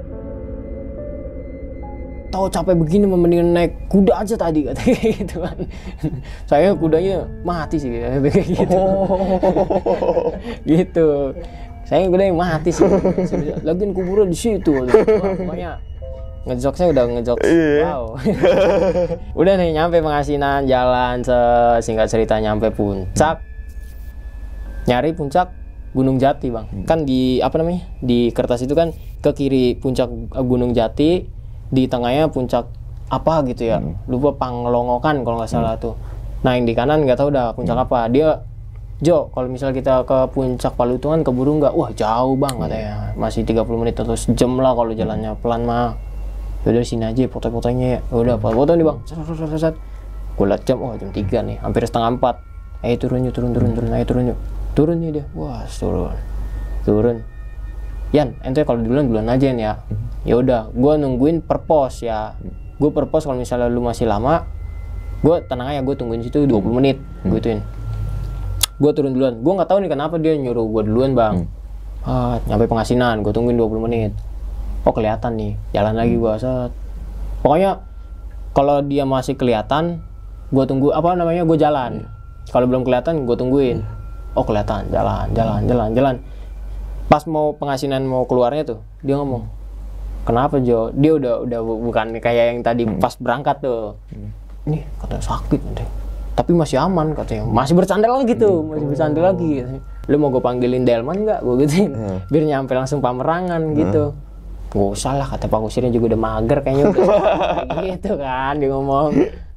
Tahu capek begini mendingan naik kuda aja tadi katanya gitu kan. Saya kudanya mati sih kayak gitu. Oh. Gitu. Saya udah yang mati sih. Lagian kuburan di situ. Wah, pokoknya ngejokesnya udah ngejokes. Wow. Udah nih nyampe pengasinan, jalan singkat cerita nyampe puncak. Nyari puncak Gunung Jati Bang. Kan di apa namanya? Di kertas itu kan ke kiri puncak Gunung Jati, di tengahnya puncak apa gitu ya, hmm. lupa Panglongokan kalau nggak salah hmm. tuh. Nah yang di kanan nggak tahu udah puncak hmm. apa. Dia, Jo, kalau misalnya kita ke puncak Palutungan keburu nggak? Wah jauh bang katanya, masih tiga puluh menit atau sejam lah kalau jalannya pelan mah. Udah sini aja foto-fotonya ya. Udah foto nih bang. Set-set-set. Gue liat jam, oh jam tiga nih, hampir setengah empat. Ayo turun yuk, turun turun turun, ayo turun yuk. Turun nih dia. Wah turun, turun. Yan, ente kalau duluan duluan aja nih ya. Ya udah, gue nungguin per pos ya. Gue per pos kalau misalnya lu masih lama, gue tenang aja, gue tungguin situ dua puluh menit. Gue ituin. Gue turun duluan. Gue nggak tahu nih kenapa dia nyuruh gue duluan bang. Ah, nyampe Pengasinan, gue tungguin dua puluh menit. Oh kelihatan nih, jalan lagi gue set. Pokoknya kalau dia masih kelihatan, gue tunggu apa namanya gue jalan. Kalau belum kelihatan, gue tungguin. Oh kelihatan, jalan, jalan, jalan, jalan. Pas mau Pengasinan mau keluarnya tuh, dia ngomong, kenapa Jo? Dia udah udah bukan kayak yang tadi pas berangkat tuh. Nih katanya sakit nanti. Tapi masih aman katanya, masih bercanda lagi tuh, masih bercanda oh. lagi. Lu mau gue panggilin Delman nggak? Gue gituin, hmm. biar nyampe langsung Pamerangan hmm. gitu. Gak usah lah, kata Pak Kusirnya juga udah mager kayaknya udah gitu kan dia ngomong.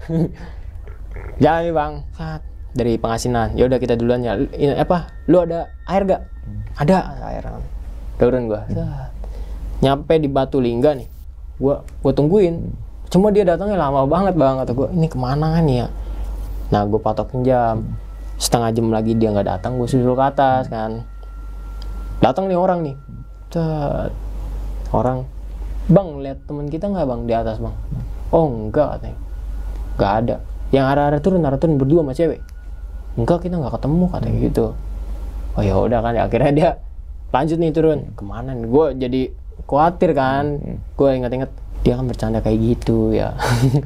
Jalan nih bang, saat dari Pengasinan. Ya udah kita duluan ya. Ini apa? Lu ada air gak? Hmm. Ada air. Turun gua. Hmm. Nyampe di Batu Lingga nih, gua gua tungguin. Cuma dia datangnya lama banget bang. Kata gua, ini kemana nih ya? Nah, gue patokin jam. Setengah jam lagi dia nggak datang, gue susul ke atas kan. Datang nih orang nih. Cet. Orang, bang lihat teman kita nggak bang di atas bang? Oh enggak katanya, nggak ada. Yang arah-arah turun, arah turun berdua sama cewek. Enggak, kita nggak ketemu katanya gitu. Oh ya udah kan, akhirnya dia lanjut nih turun. Kemana nih? Gue jadi khawatir kan. Gue inget-inget dia kan bercanda kayak gitu ya.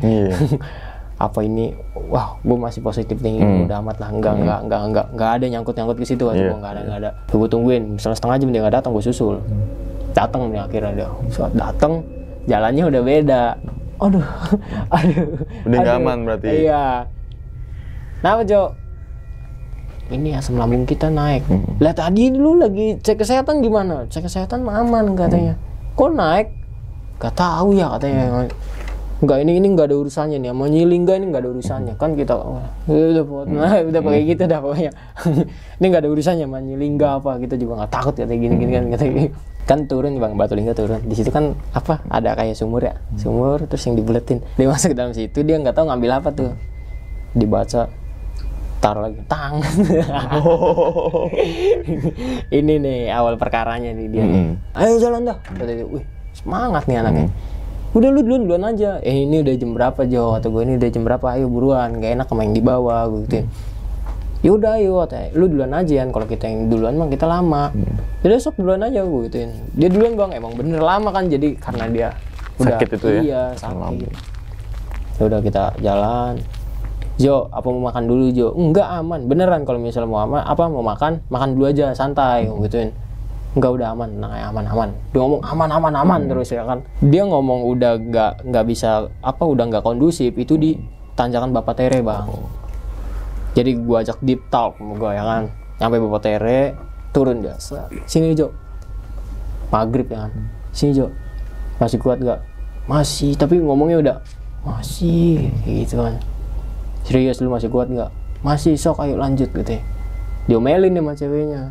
Apa ini? Wah, gue masih positif nih. Hmm. Udah amat lah, enggak, hmm. enggak, enggak, enggak, enggak ada nyangkut-nyangkut ke situ. Yeah. Gue nggak ada, nggak ada. Gue tungguin, misalnya setengah jam dia nggak datang, gue susul. Datang nih akhirnya dia. Saat datang, jalannya udah beda. Aduh, aduh. Udah nggak aman berarti. Iya. Kenapa Jo? Ini asam lambung kita naik. Hmm. Lah tadi lu lagi cek kesehatan gimana? Cek kesehatan aman katanya. Hmm. Kok naik? Gak tahu ya katanya. Enggak, ini ini nggak ada urusannya nih, sama Nyilingga ini nggak ada urusannya kan kita oh, udah nah, udah pakai gitu dah pokoknya. Ini nggak ada urusannya sama Nyilingga apa, kita juga nggak takut katanya gini-gini kan katanya. Kan turun bang, Batu Lingga turun di situ kan apa ada kayak sumur ya, sumur terus yang dibuletin dia masuk ke dalam situ, dia nggak tahu ngambil apa tuh, dibaca taruh lagi tang. Ini nih awal perkaranya nih dia nih. Ayo jalan dah katanya. Wih semangat nih anaknya. Udah lu duluan duluan aja. Eh ini udah jam berapa Jo? Atau gue ini udah jam berapa? Ayo buruan. Gak enak sama yang di bawah gue gituin. Ya udah ayo, lu duluan aja kan. Kalau kita yang duluan mah kita lama. Jadi sok duluan aja gue gituin. Dia duluan bang. Emang bener lama kan. Jadi karena dia udah sakit itu ya. Iya sakit. Ya udah kita jalan. Jo, apa mau makan dulu Jo? Enggak aman. Beneran kalau misalnya mau aman, apa mau makan, makan dulu aja santai gue gituin. Enggak udah aman, nah aman aman. Dia ngomong aman aman aman hmm. terus ya kan. Dia ngomong udah nggak nggak bisa apa udah nggak kondusif itu di tanjakan Bapak Tere bang. Oh. Jadi gua ajak deep talk sama gua ya kan. Nyampe Bapak Tere turun dia. Sini Jo. Maghrib ya kan. Sini Jo. Masih kuat nggak? Masih. Tapi ngomongnya udah masih kayak gitu kan. Serius lu masih kuat nggak? Masih, sok ayo lanjut gitu ya. Diomelin nih sama ceweknya.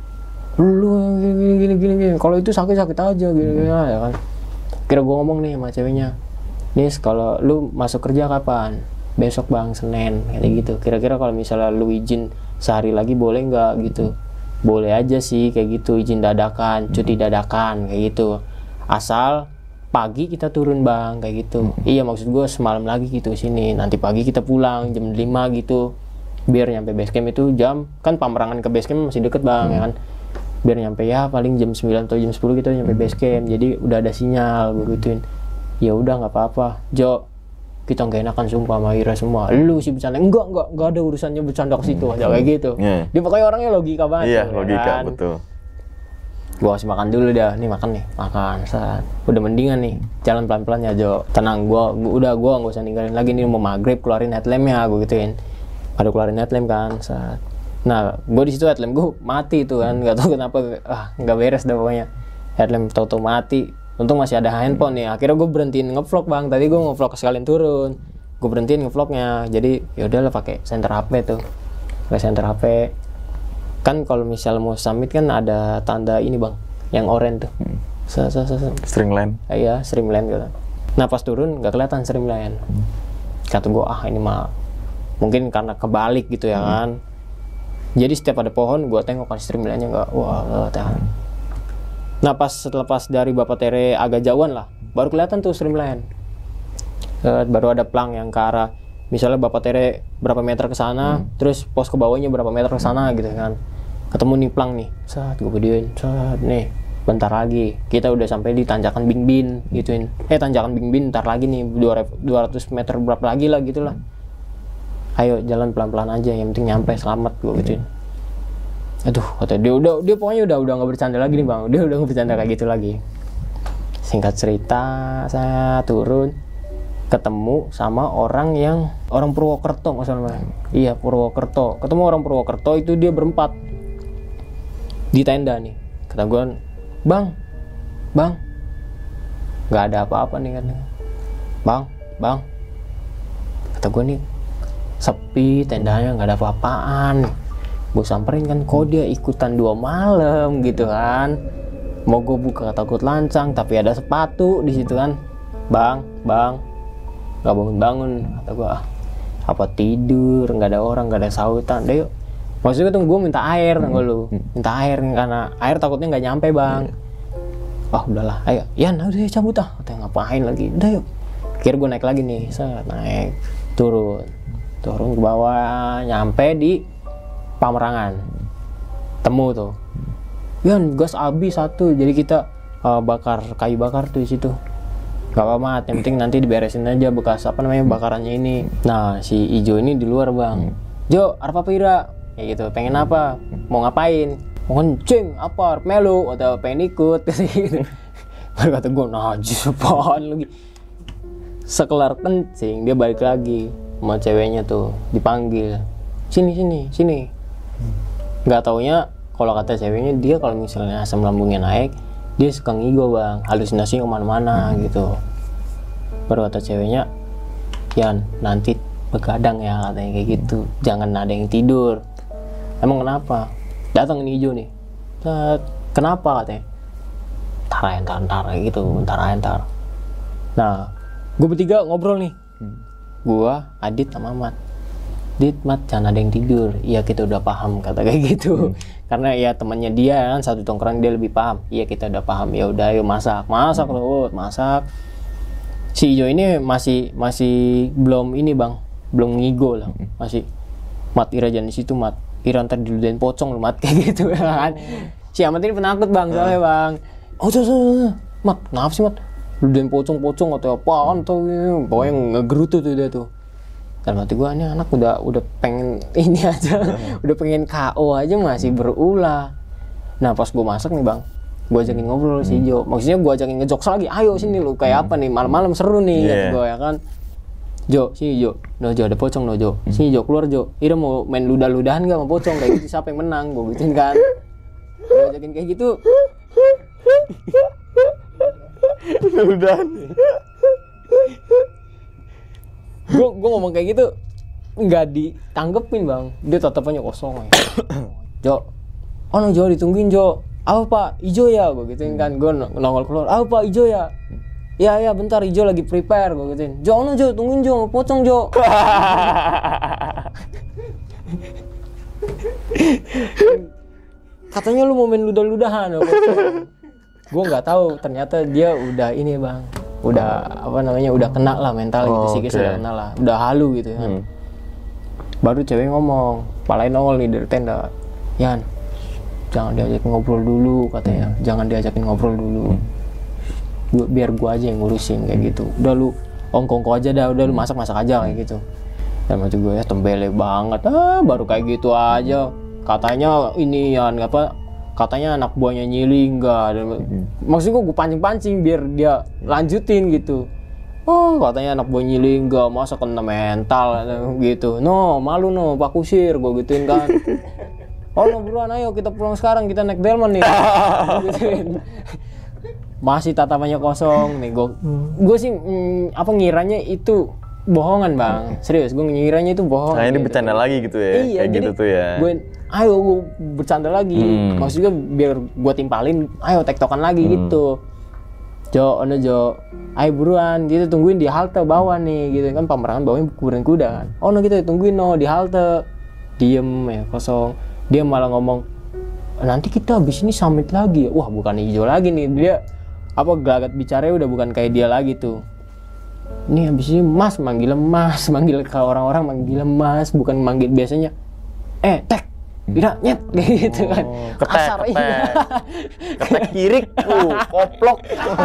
Lu gini gini gini gini kalau itu sakit sakit aja gini gini ya kan. Kira gua ngomong nih sama ceweknya, Nis kalau lu masuk kerja kapan? Besok bang, Senin kayak gitu. Kira-kira kalau misalnya lu izin sehari lagi boleh nggak gitu? Boleh aja sih kayak gitu, izin dadakan, cuti dadakan kayak gitu. Asal pagi kita turun bang kayak gitu. Iya maksud gua semalam lagi gitu sini. Nanti pagi kita pulang jam lima gitu. Biar nyampe base camp itu jam kan Pamerangan ke base camp masih deket bang ya kan. Biar nyampe ya paling jam sembilan atau jam sepuluh kita nyampe base camp. Jadi udah ada sinyal gue gituin. Ya udah nggak apa-apa Jo, kita nggak enakan sumpah sama Ira semua. Lu sih bercanda, enggak enggak enggak ada urusannya bercanda ke situ aja kayak gitu. Yeah. Dia pokoknya orangnya logika banget. Iya, tuh, logika kan? Betul. Gua kasih makan dulu dah. Nih makan nih, makan. Saat udah mendingan nih. Jalan pelan-pelan ya Jo. Tenang, gua, gua udah gua nggak usah ninggalin lagi nih mau maghrib keluarin headlampnya gue gituin. Ada keluarin headlamp kan saat. Nah, gue di situ headlamp gue mati tuh kan, nggak tahu kenapa, ah nggak beres dah pokoknya. Headlamp tau-tau mati, untung masih ada handphone nih. Akhirnya gue berhentiin ngevlog bang, tadi gue ngevlog sekalian turun, gue berhentiin ngevlognya. Jadi yaudah lah pakai senter H P tuh, pakai senter H P. Kan kalau misal mau summit kan ada tanda ini bang, yang oranye tuh, hmm. se -se -se -se. Streamline. Iya, streamline gitu. Nah pas turun nggak kelihatan streamline. Hmm. Kata gue ah ini mah mungkin karena kebalik gitu ya hmm. kan. Jadi setiap ada pohon gue tengok kan streamline-nya nggak, wah tahan. Nah pas setelah pas dari Bapak Tere agak jauhan lah, baru kelihatan tuh streamline. Uh, baru ada plang yang ke arah, misalnya Bapak Tere berapa meter ke sana, hmm. terus pos ke bawahnya berapa meter ke sana gitu kan. Ketemu nih plang nih, saat gue videoin, saat nih, bentar lagi kita udah sampai di tanjakan Bing Bin gituin. Eh tanjakan Bing Bin, ntar lagi nih dua ratus meter berapa lagi lah gitulah. Ayo jalan pelan-pelan aja, yang penting nyampe selamat gue gituin. Aduh, kata dia udah, dia pokoknya udah udah nggak bercanda lagi nih bang, dia udah nggak bercanda kayak gitu lagi. Singkat cerita, saya turun, ketemu sama orang yang orang Purwokerto nggak salah. Iya Purwokerto, ketemu orang Purwokerto itu dia berempat di tenda nih. Kata gue, bang, bang, nggak ada apa-apa nih kan, bang, bang. Kata gue nih, sepi tendanya nggak ada apa-apaan. Gue samperin kan, kok dia ikutan dua malam gitu kan. Mau gue buka takut lancang, tapi ada sepatu di situ kan. Bang, bang, nggak bangun-bangun. Kata gue, ah, apa tidur? Nggak ada orang, nggak ada sautan. Deh yuk. Maksudnya tuh gue minta air, hmm. gue lu minta air karena air takutnya nggak nyampe bang. Hmm. Oh udahlah, ayo, Yan, udah cabut ah. Katanya ngapain lagi? Udah yuk. Kira gue naik lagi nih, set naik, turun, turun ke bawah, nyampe di Pamerangan, temu tuh, Yan gas habis satu, jadi kita uh, bakar kayu bakar tuh di situ, gak apa-apa, yang penting nanti diberesin aja bekas apa namanya bakarannya ini. Nah si Ijo ini di luar bang, Jo, apa pira, kayak gitu, pengen apa, mau ngapain, mau kencing, apa, melu, atau pengen ikut, gitu. Baru kata gue, najis apaan lagi. Sekelar kencing dia balik lagi, sama ceweknya tuh dipanggil, sini sini sini. Nggak taunya kalau kata ceweknya dia kalau misalnya asam lambungnya naik dia suka ngigo bang, halusinasi kemana-mana hmm. gitu. Baru kata ceweknya, Yan nanti begadang ya katanya kayak gitu, jangan ada yang tidur. Emang kenapa? Datang nih Ijo nih, kenapa katanya? Ntar aja ntar ntar gitu, ntar aja ntar. Nah gue bertiga ngobrol nih, hmm. gue Adit sama Mat. Dit, Mat, jangan ada yang tidur. Iya kita udah paham kata kayak gitu. Hmm. Karena ya temannya dia kan satu tongkrongan dia lebih paham. Iya kita udah paham. Ya udah, ayo masak, masak hmm. loh, masak. Si Ijo ini masih masih belum ini bang, belum ngigo lah. Hmm. Masih Mat Ira jangan di situ Mat. Ira ntar diludahin pocong loh Mat kayak gitu kan. Si Amat ini penakut bang, soalnya bang. Oh tuh tuh, Mat, kenapa sih Mat? Ludahin pocong-pocong atau apaan tuh? Pokoknya ngegerutu tuh dia tuh. Dan mati gue, ini anak udah udah pengen ini aja, udah pengen K O aja masih berulah. Nah pas gue masak nih bang, gue ajakin ngobrol si Jo. Maksudnya gue ajakin ngejokes lagi, ayo sini lu kayak apa nih, malam-malam seru nih yeah. gue ya kan. Jo, sini Jo, no Jo ada pocong no Jo, sini Jo keluar Jo. Ira mau main ludah-ludahan gak sama pocong kayak gitu, siapa yang menang? Gue gituin kan. Gue ajakin kayak gitu. Ludahan. gue gue ngomong kayak gitu nggak ditanggepin bang, dia tatapannya kosong. Jo, oh no Jo ditungguin Jo, apa Pak Ijo ya, gue gituin kan. Gue nongol keluar, apa Pak Ijo ya, ya ya bentar Ijo lagi prepare, gue gituin. Jo no Jo tungguin Jo, pocong Jo. Katanya lu mau main ludah-ludahan, gue nggak tahu ternyata dia udah ini bang, udah apa namanya udah kena lah mental gitu, oh, psikis okay. udah kena lah, udah halu gitu kan. Hmm. Baru cewek ngomong, palain nongol nih dari tenda, Yan jangan diajakin ngobrol dulu katanya, hmm. jangan diajakin ngobrol dulu, hmm. gua, biar gua aja yang ngurusin kayak hmm. gitu, udah lu ongkong-ongkong aja dah, udah lu masak-masak aja kayak gitu. Dan maksud gue ya tembele banget, ah baru kayak gitu aja, katanya ini Yan apa, katanya anak buahnya nyiling enggak, hmm. maksud gue gue pancing-pancing biar dia lanjutin gitu. Oh katanya anak buah nyiling enggak, masa kena mental gitu. No malu no Pak Kusir, gue gituin kan. Oh no buruan ayo kita pulang sekarang, kita naik delman nih. Gituin. masih tatapannya kosong nih. Gue gue sih mm, apa ngiranya itu bohongan bang, serius gue ngiranya itu bohong. Nah ini gitu. bercanda lagi gitu ya, iya, kayak jadi gitu tuh ya. Gue, ayo gue bercanda lagi, hmm. maksudnya biar gue timpalin, ayo tektokan lagi hmm. gitu. Jo, ono Jo, ayo buruan, gitu tungguin di halte bawah nih, gitu kan pemerangan bawahnya kuburan kuda kan. Oh no gitu tungguin no di halte, diem ya kosong. Dia malah ngomong, nanti kita habis ini summit lagi. Wah bukan hijau lagi nih, dia apa gelagat bicaranya udah bukan kayak dia lagi tuh. Ini habis ini mas manggil mas, manggil ke orang-orang manggil mas, bukan manggil biasanya. Eh tek, tidak nyet gitu kan. Oh, ketek, kasar ketek. iya. Ketek kirik tuh, koplok.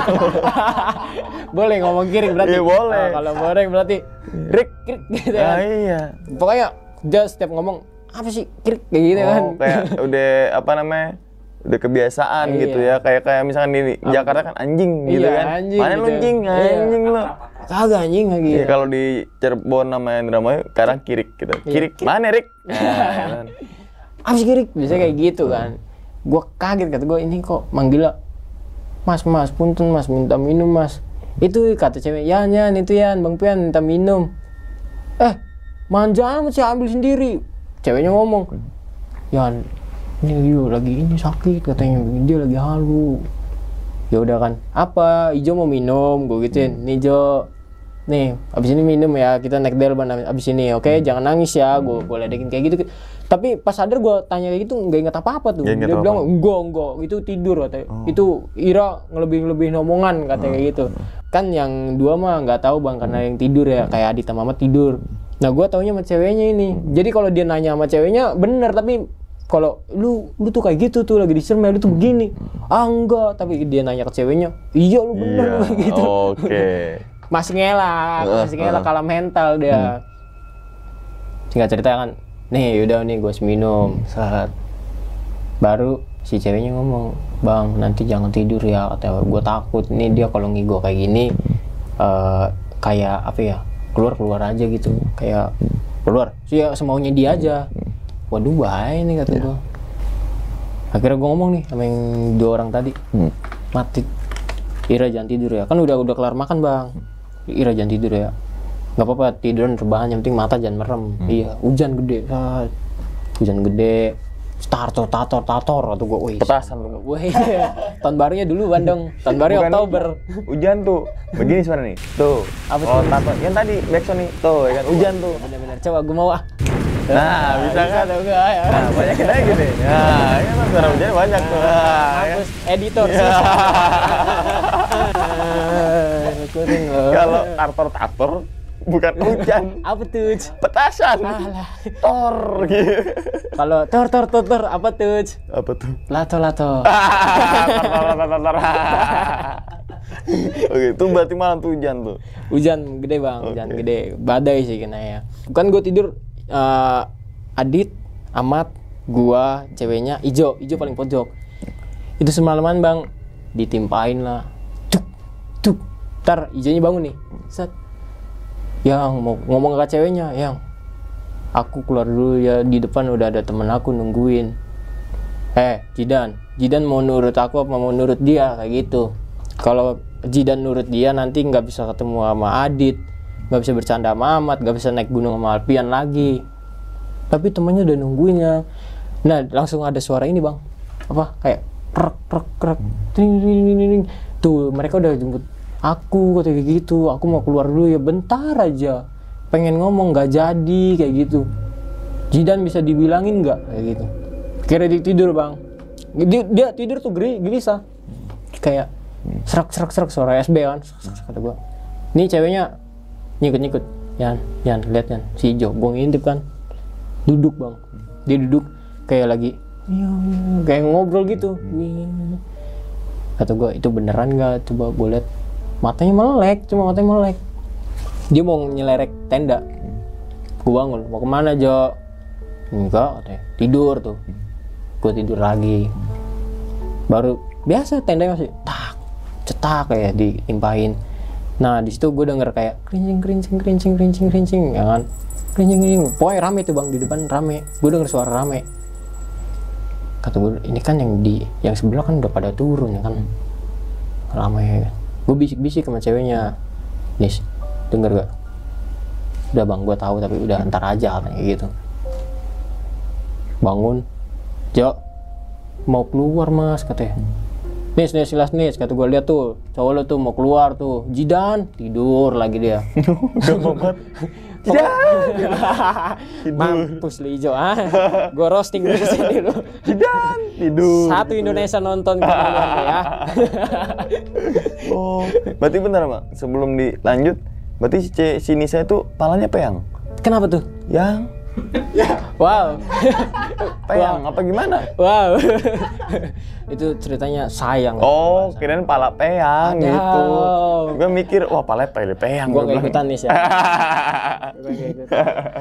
Boleh ngomong kirik berarti. Iya boleh. Nah, kalau boleh berarti rik kirik gitu kan. Ah, iya. Pokoknya dia setiap ngomong apa sih kirik kayak gitu oh, kan. Kayak udah apa namanya? Udah kebiasaan iya. gitu ya. Kayak kayak misalkan di Apa? Jakarta kan anjing gitu Iya, kan. anjing Mana gitu. lu anjing? Iya. Anjing lu. Kagak anjing lagi. Iya, kalau di Cirebon namanya Indramayu sekarang kirik gitu. Kirik. Kirik. Mana Rik? Nah, Abis kirik biasanya kayak gitu kan. Gua kaget kata gua ini kok manggil mas mas punten mas minta minum mas. Itu kata cewek ya Yan itu Yan Bang Pian minta minum. Eh manja amat sih ambil sendiri. Ceweknya ngomong Yan ini yuk lagi ini sakit katanya dia lagi halu. Ya udah kan apa Ijo mau minum gue gituin nih Jo nih abis ini minum ya kita naik delman abis ini oke okay? Jangan nangis ya gue gue ledekin kayak gitu tapi pas sadar gue tanya kayak gitu nggak inget apa apa tuh. Dia bilang enggak enggak itu tidur katanya. Oh. Itu Ira ngelebih ngelebihin omongan katanya kayak gitu kan yang dua mah nggak tahu bang karena yang tidur ya kayak Adit sama Mama tidur. Nah gue taunya sama ceweknya ini jadi kalau dia nanya sama ceweknya bener tapi kalau lu lu tuh kayak gitu tuh lagi di sermel lu tuh begini ah enggak tapi dia nanya ke ceweknya iya lu bener iya, gitu oke okay. masih ngelak masih ngelak kalah mental dia. hmm. Singkat cerita kan nih udah nih gue minum saat baru si ceweknya ngomong bang nanti jangan tidur ya katanya gue takut nih dia kalau ngigo kayak gini uh, kayak apa ya keluar keluar aja gitu kayak keluar sih ya semaunya dia aja. Waduh bahaya nih kata gue. Akhirnya gue ngomong nih sama yang dua orang tadi, hmm. mati. Ira jangan tidur ya. Kan udah udah kelar makan bang. Ira jangan tidur ya. Gak apa-apa tiduran rebahan yang penting mata jangan merem. Hmm. Iya hujan gede. Ah, hujan gede. Startor tator tator atau gue. Wih. Petasan lu. Wih. Tahun barunya dulu Bandung. Tahun baru Oktober. Hujan tuh. Begini suara nih. Tuh. Apa oh, tator. Yang tadi backsound nih. Tuh ya kan hujan tuh. Bener-bener coba gue mau ah. Nah, bisa kan? Bisa, enggak, ya. Nah, banyakin aja gitu. Nah, ini kan suara hujan banyak tuh. Nah, hapus editor ya. Susah. Kalau tartor-tartor bukan hujan. Apa tuh? Petasan. Alah. Tor gitu. Kalau tor tor tor tor apa tuh? Apa tuh? Lato lato. Oke, itu berarti malam tuh hujan tuh. Hujan gede bang, okay. hujan gede, badai sih kena ya. Bukan gue tidur, uh, Adit, Amat, gua, ceweknya, Ijo, Ijo paling pojok. Itu semalaman bang, ditimpain lah, cuk, cuk, ntar Ijonya bangun nih, set, yang mau ngomong ke ceweknya, yang, aku keluar dulu ya di depan udah ada temen aku nungguin. Eh, Jidan, Jidan mau nurut aku apa mau nurut dia kayak gitu. Kalau Jidan nurut dia nanti nggak bisa ketemu sama Adit, nggak bisa bercanda sama Amat, nggak bisa naik gunung sama Alpian lagi. Tapi temennya udah nungguinnya. Nah langsung ada suara ini bang, apa kayak krek krek krek, ting ting ting ting. Tuh mereka udah jemput aku kayak gitu. Aku mau keluar dulu ya bentar aja. Pengen ngomong nggak jadi kayak gitu. Jidan bisa dibilangin nggak kayak gitu. Kira dia tidur bang, dia, dia tidur tuh geri, gelisah, kayak serak serak serak suara S B kan, kata gua. Nih ceweknya nyikut nyikut, Yan, Yan, lihat Yan, si Jo, gua ngintip kan, duduk bang, dia duduk kayak lagi, kayak ngobrol gitu. Kata gua itu beneran nggak? Coba gua lihat, matanya melek, cuma matanya melek. Dia mau nyelerek tenda, gua bangun, mau kemana Jo? Enggak, katanya, tidur tuh. Gue tidur lagi, baru biasa tendanya masih tak cetak kayak ditimpain. Nah di situ gue denger kayak kerincing kerincing kerincing kerincing kerincing ya kan, kerincing kerincing. Pokoknya rame tuh bang, di depan rame. Gue denger suara rame. Kata gue ini kan yang di yang sebelah kan udah pada turun ya kan. ramai. Gue bisik-bisik sama ceweknya, Nis, denger gak? Udah bang, gue tahu tapi udah ntar aja katanya gitu. Bangun, Jo, mau keluar mas katanya. Nis, nis, silas nis, kata gue lihat tuh, cowok lo tuh mau keluar tuh, Jidan, tidur lagi dia. Gampang banget. Jidan, mampus lu hijau, ah, gue roasting di sini lu. Jidan, tidur. Satu Indonesia nonton kalian ya. Oh, berarti benar mak. Sebelum dilanjut, berarti si, si Nisa itu palanya peyang. Kenapa tuh? Yang Wow. peyang apa gimana? Wow. Itu ceritanya sayang. Oh, kirain pala peyang Aduh. gitu. Gue mikir, wah pala peyang, peyang. Gue Gua gak bilang. ikutan nih ya. Gue gak ikutan.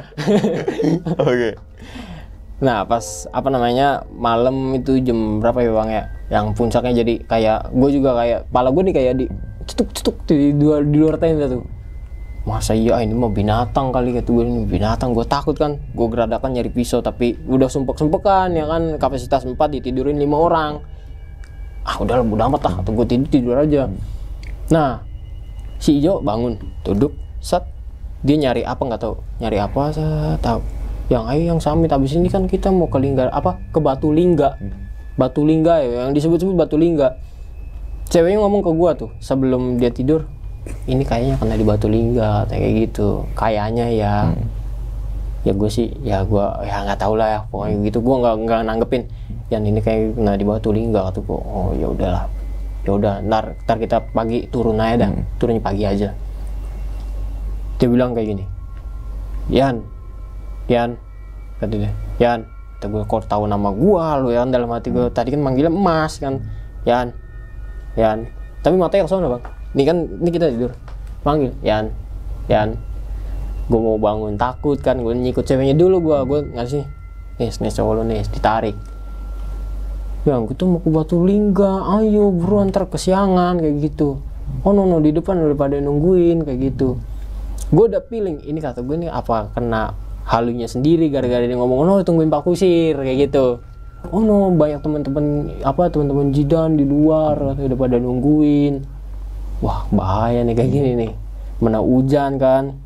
Oke. Nah pas apa namanya malam itu jam berapa ya bang ya? Yang puncaknya jadi kayak gue juga kayak pala gue nih kayak di cetuk cetuk di luar di luar tenda tuh. Masa iya ini mau binatang kali kata gue, ini binatang. Gue takut kan, gue geradakan nyari pisau tapi udah sumpek-sumpekan ya kan, kapasitas empat ditidurin lima orang. Ah udah bodo amat lah, atau gue tidur tidur aja. Nah si Ijo bangun, duduk, set, dia nyari apa nggak tahu, nyari apa saya tahu. Yang ayo yang samit habis ini kan kita mau ke Lingga apa ke Batu Lingga, Batu Lingga ya, yang disebut-sebut Batu Lingga. Ceweknya ngomong ke gue tuh sebelum dia tidur, ini kayaknya kena di Batu Lingga kayak gitu, kayaknya ya. Hmm. Ya gue sih, ya gue ya nggak tahu lah ya, pokoknya gitu. Gue nggak nggak nanggepin. Yang ini kayak kena di Batu Lingga kata gue. Oh ya udahlah, ya udah, ntar ntar kita pagi turun aja dah, hmm. turunnya pagi aja. Dia bilang kayak gini, Yan, Yan, kata dia, Yan, kata gue kok tahu nama gue lu ya, dalam hati gue tadi kan manggilnya Emas kan, Yan, Yan, tapi matanya kosong bang. Ini kan, ini kita tidur, panggil, Yan, Yan, gue mau bangun takut kan, gue nyikut ceweknya dulu, gue, gue ngasih, nis, nis cowok lo nis, ditarik, yang kita mau ke Batu Lingga, ayo buruan ntar kesiangan kayak gitu, oh no no di depan daripada nungguin kayak gitu, gue udah feeling, ini kata gue nih apa kena halunya sendiri gara-gara dia ngomong, no tungguin Pak Kusir kayak gitu. Oh no banyak teman-teman apa teman-teman Jidan di luar udah pada nungguin. Wah bahaya nih kayak gini nih, mana hujan kan.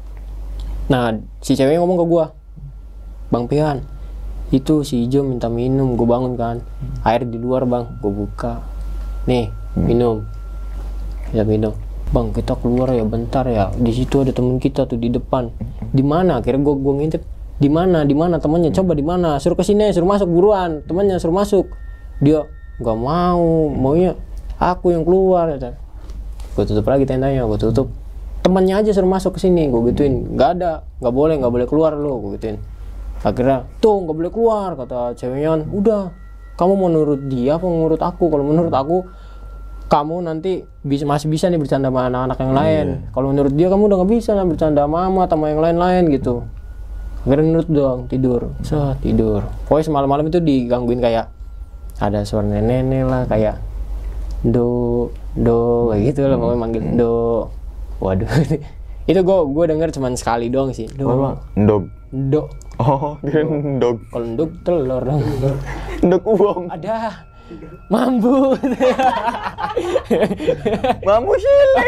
Nah si ceweknya ngomong ke gua, Bang Pian, itu si Ijo minta minum. Gue bangun kan, air di luar bang, gue buka, nih minum, ya minum. Bang kita keluar ya bentar ya, di situ ada temen kita tuh di depan. Di mana? Akhirnya gue gue ngintip, di mana di mana temannya, coba di mana, suruh kesini, suruh masuk buruan, temannya suruh masuk. Dia nggak mau, maunya aku yang keluar. Gue tutup lagi tendanya, gue tutup. Temannya aja suruh masuk ke sini, gue gituin. Nggak ada, nggak boleh, nggak boleh keluar lo, gue gituin. Akhirnya tuh nggak boleh keluar kata ceweknya. Udah, kamu mau nurut dia apa menurut aku? Kalau menurut aku, kamu nanti bisa masih bisa nih bercanda sama anak-anak yang lain. Yeah. Kalau menurut dia kamu udah nggak bisa lah bercanda mama sama yang lain-lain gitu. Akhirnya nurut dong, tidur. So, tidur. Pokoknya semalam-malam itu digangguin kayak ada suara nenek-nenek lah kayak do do kayak gitu lah, mau manggil do. Waduh. Itu gue gue denger cuman sekali doang sih. Do. Ndog. Do. Oh, dia ndog. Kalau ndog telur dong. Ndog uang. Ada. Mambu. Mambu sili.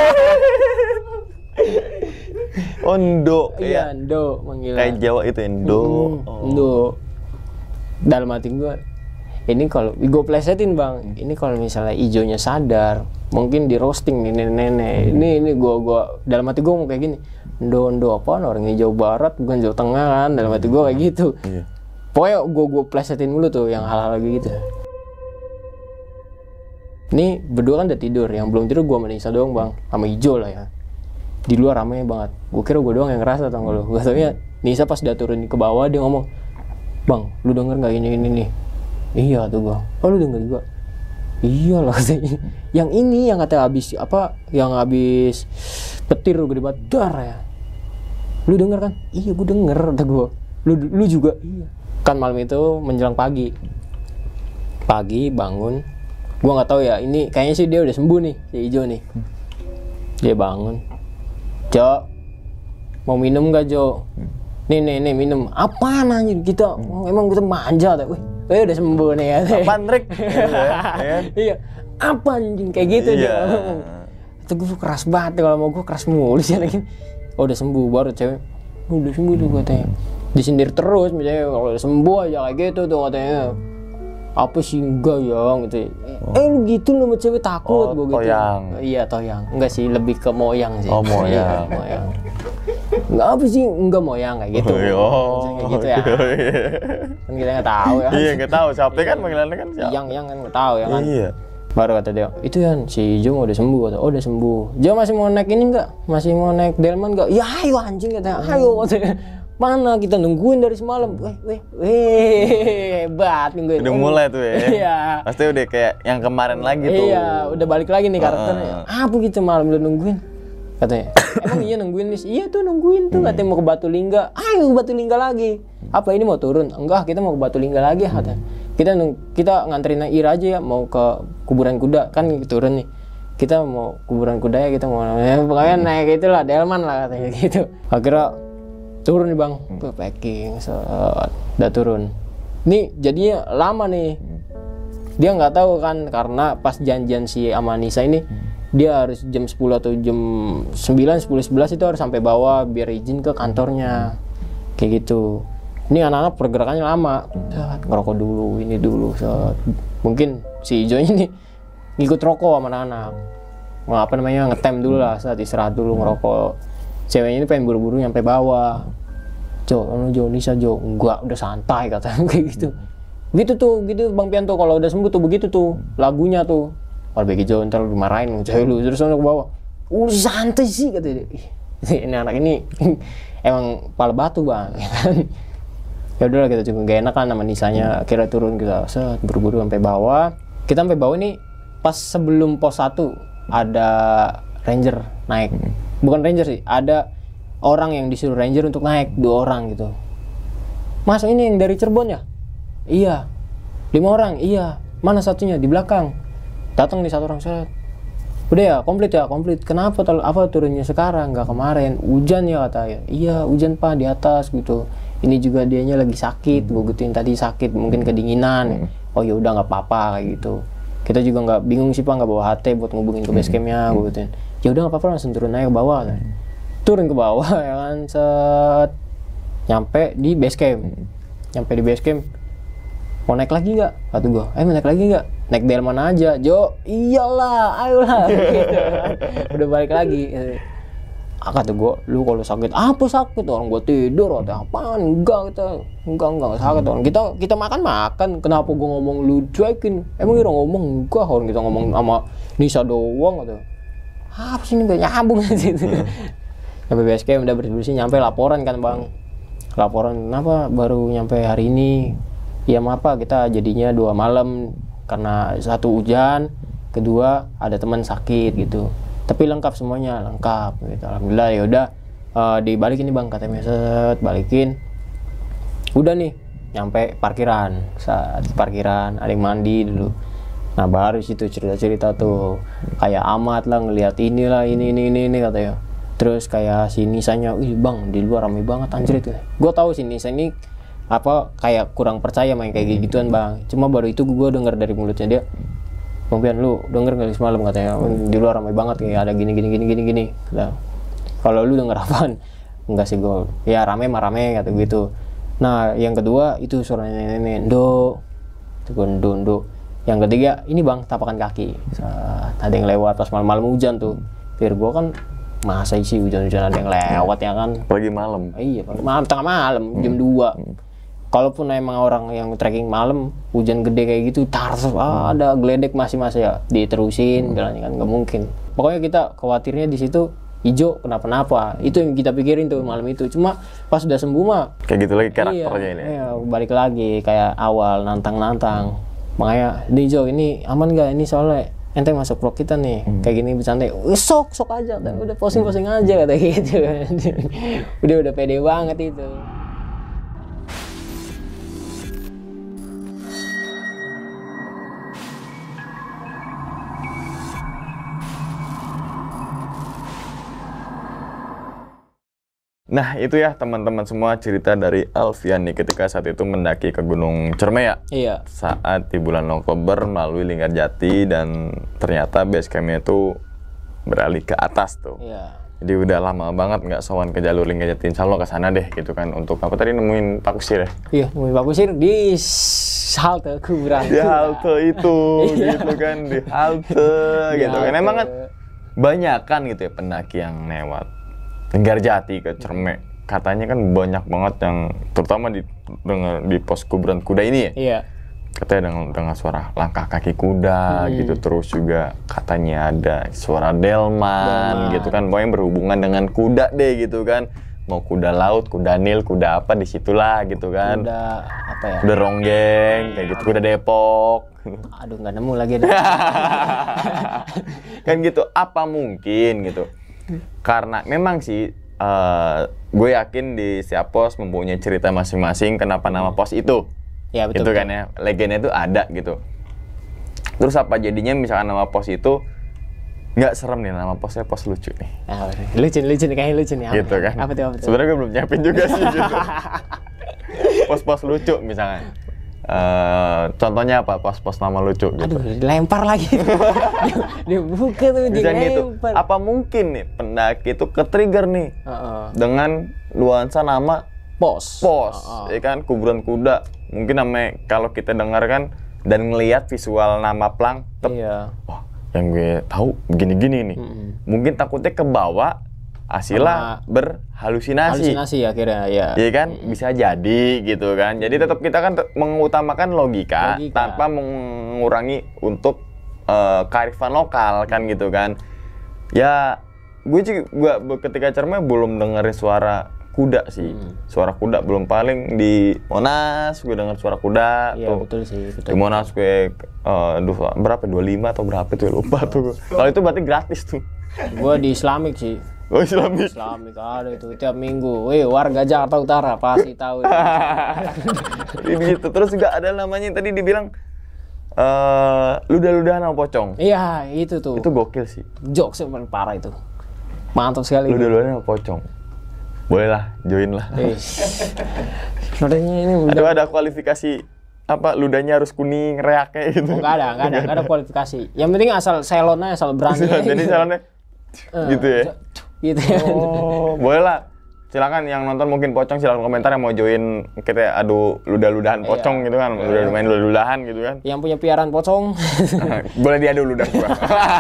Oh, ndo. Iya, ndo manggilan. Kayak Jawa itu ndo. Hmm, oh. Ndo. Dalam hati gue, ini kalau gue plesetin bang, ini kalau misalnya Ijonya sadar, mungkin di roasting nih nenek-nenek. Ini ini gue gue dalam hati gue mau kayak gini. Ndo ndo apa? Orang Jawa Barat bukan Jawa Tengah kan? Dalam hati gue kayak gitu. Iya. Pokoknya gue gue plesetin dulu tuh yang hal-hal kayak gitu. Ini berdua kan udah tidur, yang belum tidur gue sama Nisa doang bang, sama Ijo lah ya. Di luar ramai banget. Gue kira gue doang yang ngerasa tau gak lo. Gue taunya Nisa pas udah turun ke bawah dia ngomong, Bang, lu denger nggak ini ini nih? Iya tuh gue. Oh lu denger juga? Iya lah katanya. Yang ini yang kata habis apa? Yang habis petir gede banget dar ya. Lu denger kan? Iya gue denger kata gue. Lu lu juga? Iya. Kan malam itu menjelang pagi. Pagi bangun. Gue nggak tahu ya. Ini kayaknya sih dia udah sembuh nih si Ijo nih. Dia bangun. Jo, mau minum gak Jo? Nih nih nih minum. Apaan anjir kita? Oh, emang kita manja tuh. Wih, wih udah sembuh nih ya. Apaan Rick? Iya. apa anjing kayak gitu Iya. dia. Itu gue keras banget kalau mau gue keras mulu sih lagi. Oh udah sembuh baru cewek. Oh, udah sembuh tuh katanya. Disindir terus misalnya kalau udah sembuh aja kayak gitu tuh katanya. Apa sih enggak ya gitu. Oh. Eh gitu loh sama cewek takut Oh, gue gitu. toyang. Iya toyang. Enggak sih lebih ke moyang sih. Oh, moyang. moyang. Enggak apa sih enggak moyang kayak gitu. Oh, kayak gitu ya. Kan kita enggak tahu ya. Iya nggak tahu siapa kan panggilannya kan siapa. Yang yang kan enggak tahu ya kan. Iya. Baru kata dia, itu kan si Jo udah sembuh kata. Oh udah sembuh. Jo masih mau naik ini enggak? Masih mau naik delman enggak? Ya ayo anjing katanya. Ayo katanya. Mana kita nungguin dari semalam. Weh weh weh hebat nungguin. Udah mulai tuh ya. Iya. Pasti udah kayak yang kemarin lagi tuh. Iya, udah balik lagi nih karakternya. Uh. Apa gitu malam udah nungguin? Katanya. Emang iya nungguin nih? Iya tuh nungguin tuh katanya mau ke Batu Lingga. Ayo ke Batu Lingga lagi. Apa ini mau turun? Enggak, kita mau ke Batu Lingga lagi katanya. Kita kita nganterin Ira aja ya mau ke kuburan kuda kan turun nih. Kita mau kuburan kuda ya kita mau ya, pokoknya naik itulah delman lah katanya gitu. Akhirnya turun nih bang, ke packing, set, udah turun. Nih jadinya lama nih. Dia nggak tahu kan karena pas janjian si Amanisa ini dia harus jam sepuluh atau jam sembilan, sepuluh, sebelas itu harus sampai bawah biar izin ke kantornya. Kayak gitu. Ini anak-anak pergerakannya lama, ngerokok dulu, ini dulu, set. Mungkin si Ijo ini ngikut rokok sama anak-anak, apa namanya ngetem dulu lah, saat istirahat dulu ngerokok. Ceweknya ini pengen buru-buru nyampe bawah. Jo, anu Jo, Nisa Jo, enggak, udah santai katanya kayak gitu. Gitu tuh, gitu Bang Pianto kalau udah sembuh tuh begitu tuh lagunya tuh. Kalau bagi Jo ntar lu dimarahin cewek lu terus ke bawah. Udah santai sih katanya. Ini anak ini emang kepala batu bang. Ya udahlah kita juga gak enak kan sama Nisanya. Kira turun kita set buru-buru sampai bawah. Kita sampai bawah ini pas sebelum pos satu ada ranger naik. Bukan ranger sih, ada orang yang disuruh ranger untuk naik, dua orang gitu. Mas ini yang dari Cirebon ya? Iya. Lima orang? Iya. Mana satunya? Di belakang. Datang nih satu orang set. Udah ya, komplit ya, komplit. Kenapa apa turunnya sekarang, nggak kemarin? Hujan ya katanya. Iya, hujan pak di atas gitu. Ini juga dianya lagi sakit, gue gituin tadi sakit, mungkin kedinginan. Oh ya udah nggak apa-apa kayak gitu. Kita juga nggak bingung sih pak, nggak bawa H T buat ngubungin ke base campnya, gue gituin. Ya udah nggak apa-apa, langsung turun aja ke bawah. Kan. Turun ke bawah ya kan, set nyampe di base camp. Nyampe di base camp, mau naik lagi nggak? Kata gue, eh mau naik lagi nggak? Naik delman aja, Jo. Iyalah, ayolah. Gitu. Udah balik lagi. Ah, kata gue, lu kalau sakit apa sakit orang gue tidur atau apaan? Enggak kita, enggak enggak sakit orang kita kita makan makan. Kenapa gue ngomong lu cuekin? Emang dia ngomong enggak orang kita ngomong sama Nisa doang atau apa sih ini gak nyambung gitu. Sampai base camp udah bersih-bersih nyampe laporan kan bang. Laporan kenapa baru nyampe hari ini? Ya maaf apa kita jadinya dua malam karena satu hujan, kedua ada teman sakit gitu. Tapi lengkap semuanya, lengkap gitu. Alhamdulillah ya udah uh, dibalikin nih bang K T M set, balikin. Udah nih nyampe parkiran. Saat parkiran ada yang mandi dulu. Nah baru situ cerita-cerita tuh kayak amat lah ngelihat inilah ini ini ini, ini katanya. Terus kayak si Nisanya, "Ih bang, di luar ramai banget anjir itu." Gue tahu si Nisa ini apa kayak kurang percaya main kayak gituan bang. Cuma baru itu gue denger dari mulutnya dia, "Bang Pian, lu denger nggak semalam katanya di luar ramai banget kayak ada gini gini gini gini gini." Nah, kalau lu denger apaan? Enggak sih gue. Ya rame mah rame kata gitu. Nah, yang kedua itu suara nenek-nenek, "Ndo." Itu ndo ndo. Yang ketiga, ini bang tapakan kaki. Saat ada yang lewat pas malam-malam hujan tuh. Biar gue kan masa sih hujan-hujan ada yang lewat ya kan. Pagi malam. Iya, malam tengah malam jam dua. Kalaupun emang orang yang trekking malam hujan gede kayak gitu tar ah, ada geledek masih-masih ya diterusin jalannya kan nggak mungkin. Pokoknya kita khawatirnya di situ Ijo kenapa-napa. Itu yang kita pikirin tuh malam itu. Cuma pas udah sembuh mah kayak gitu lagi karakternya iya, ini. Iya, balik lagi kayak awal nantang-nantang. Makanya Ijo ini aman gak ini soalnya ente masuk vlog kita nih hmm. kayak gini bersantai. Sok sok aja udah posting-posting aja kata gitu. udah udah pede banget itu. Nah itu ya teman-teman semua cerita dari Alfian nih ketika saat itu mendaki ke Gunung Cermai ya. Iya. Saat di bulan Oktober melalui Linggarjati dan ternyata base campnya itu beralih ke atas tuh. Iya. Jadi udah lama banget nggak sowan ke jalur Linggarjati. Insya Allah ke sana deh gitu kan untuk apa tadi nemuin Pak Kusir ya? Iya, nemuin Pak Kusir di halte kuburan. Di halte itu gitu kan di halte gitu kan. Emang kan banyak kan gitu ya pendaki yang lewat Linggarjati ke Cermai, katanya kan banyak banget yang terutama di dengar di pos kuburan kuda ini ya. Iya. Katanya dengan, dengan suara langkah kaki kuda hmm. gitu, terus juga katanya ada suara delman, delman gitu kan, pokoknya berhubungan dengan kuda deh gitu kan. Mau kuda laut, kuda nil, kuda apa disitulah gitu kan. Kuda apa ya? Kuda ronggeng kayak gitu, kuda Depok. Aduh nggak nemu lagi deh. Kan gitu, apa mungkin gitu. Karena memang sih uh, gue yakin di setiap pos mempunyai cerita masing-masing kenapa nama pos itu. Ya betul. Itu kan ya, legenda itu ada gitu. Terus apa jadinya misalkan nama pos itu nggak serem nih, nama posnya pos lucu nih. Ah, lucu, lucu nih, kayaknya lucu nih. Gitu kan. Apa tuh, apa tuh? Sebenarnya gue belum nyiapin juga sih gitu. Pos-pos lucu misalnya. Uh, contohnya apa pos-pos nama lucu gitu. Aduh, lempar lagi. dia, dia buka tuh, dia gitu. Apa mungkin nih pendaki itu ke-trigger nih uh -uh. dengan nuansa nama pos. Pos, uh -uh. ya kan, kuburan kuda. Mungkin namanya kalau kita dengar kan dan ngelihat visual nama plang, tep, iya. Wah, yang gue tahu begini-gini nih. Mm -hmm. Mungkin takutnya kebawa Asila berhalusinasi. Halusinasi akhirnya, ya. Iya kan, hmm. bisa jadi gitu kan. Jadi tetap kita kan mengutamakan logika, logika. tanpa mengurangi untuk uh, kearifan lokal kan gitu kan. Ya, gue juga ketika Cermai belum dengerin suara kuda sih. Hmm. Suara kuda belum, paling di Monas gue denger suara kuda. Iya betul sih. Betul. Di Monas gue uh, duh, berapa dua puluh lima atau berapa tuh lupa tuh. Kalau itu berarti gratis tuh. Gue di Islamik sih. Oh Islamik. Islamik ada itu tiap minggu. Wih, warga Jakarta Utara pasti tahu. Gitu. Terus juga ada namanya yang tadi dibilang uh, ludah-ludahan sama pocong. Iya, itu tuh. Itu gokil sih. Jokes yang paling parah itu. Mantap sekali. Ludah-ludahan sama pocong. Boleh lah, join lah. Ludahnya ini udah. Aduh, ada kualifikasi apa ludahnya harus kuning reaknya gitu. Oh, enggak ada, enggak ada, enggak ada kualifikasi. Yang penting asal selonnya, asal berani. Jadi salonnya gitu ya. Gitu ya. Oh, boleh lah. Silakan yang nonton mungkin pocong silakan komentar yang mau join kita adu ludah-ludahan pocong iya. gitu kan. Udah main ludah-ludahan gitu kan. Yang punya piaraan pocong boleh diadu ludah gua.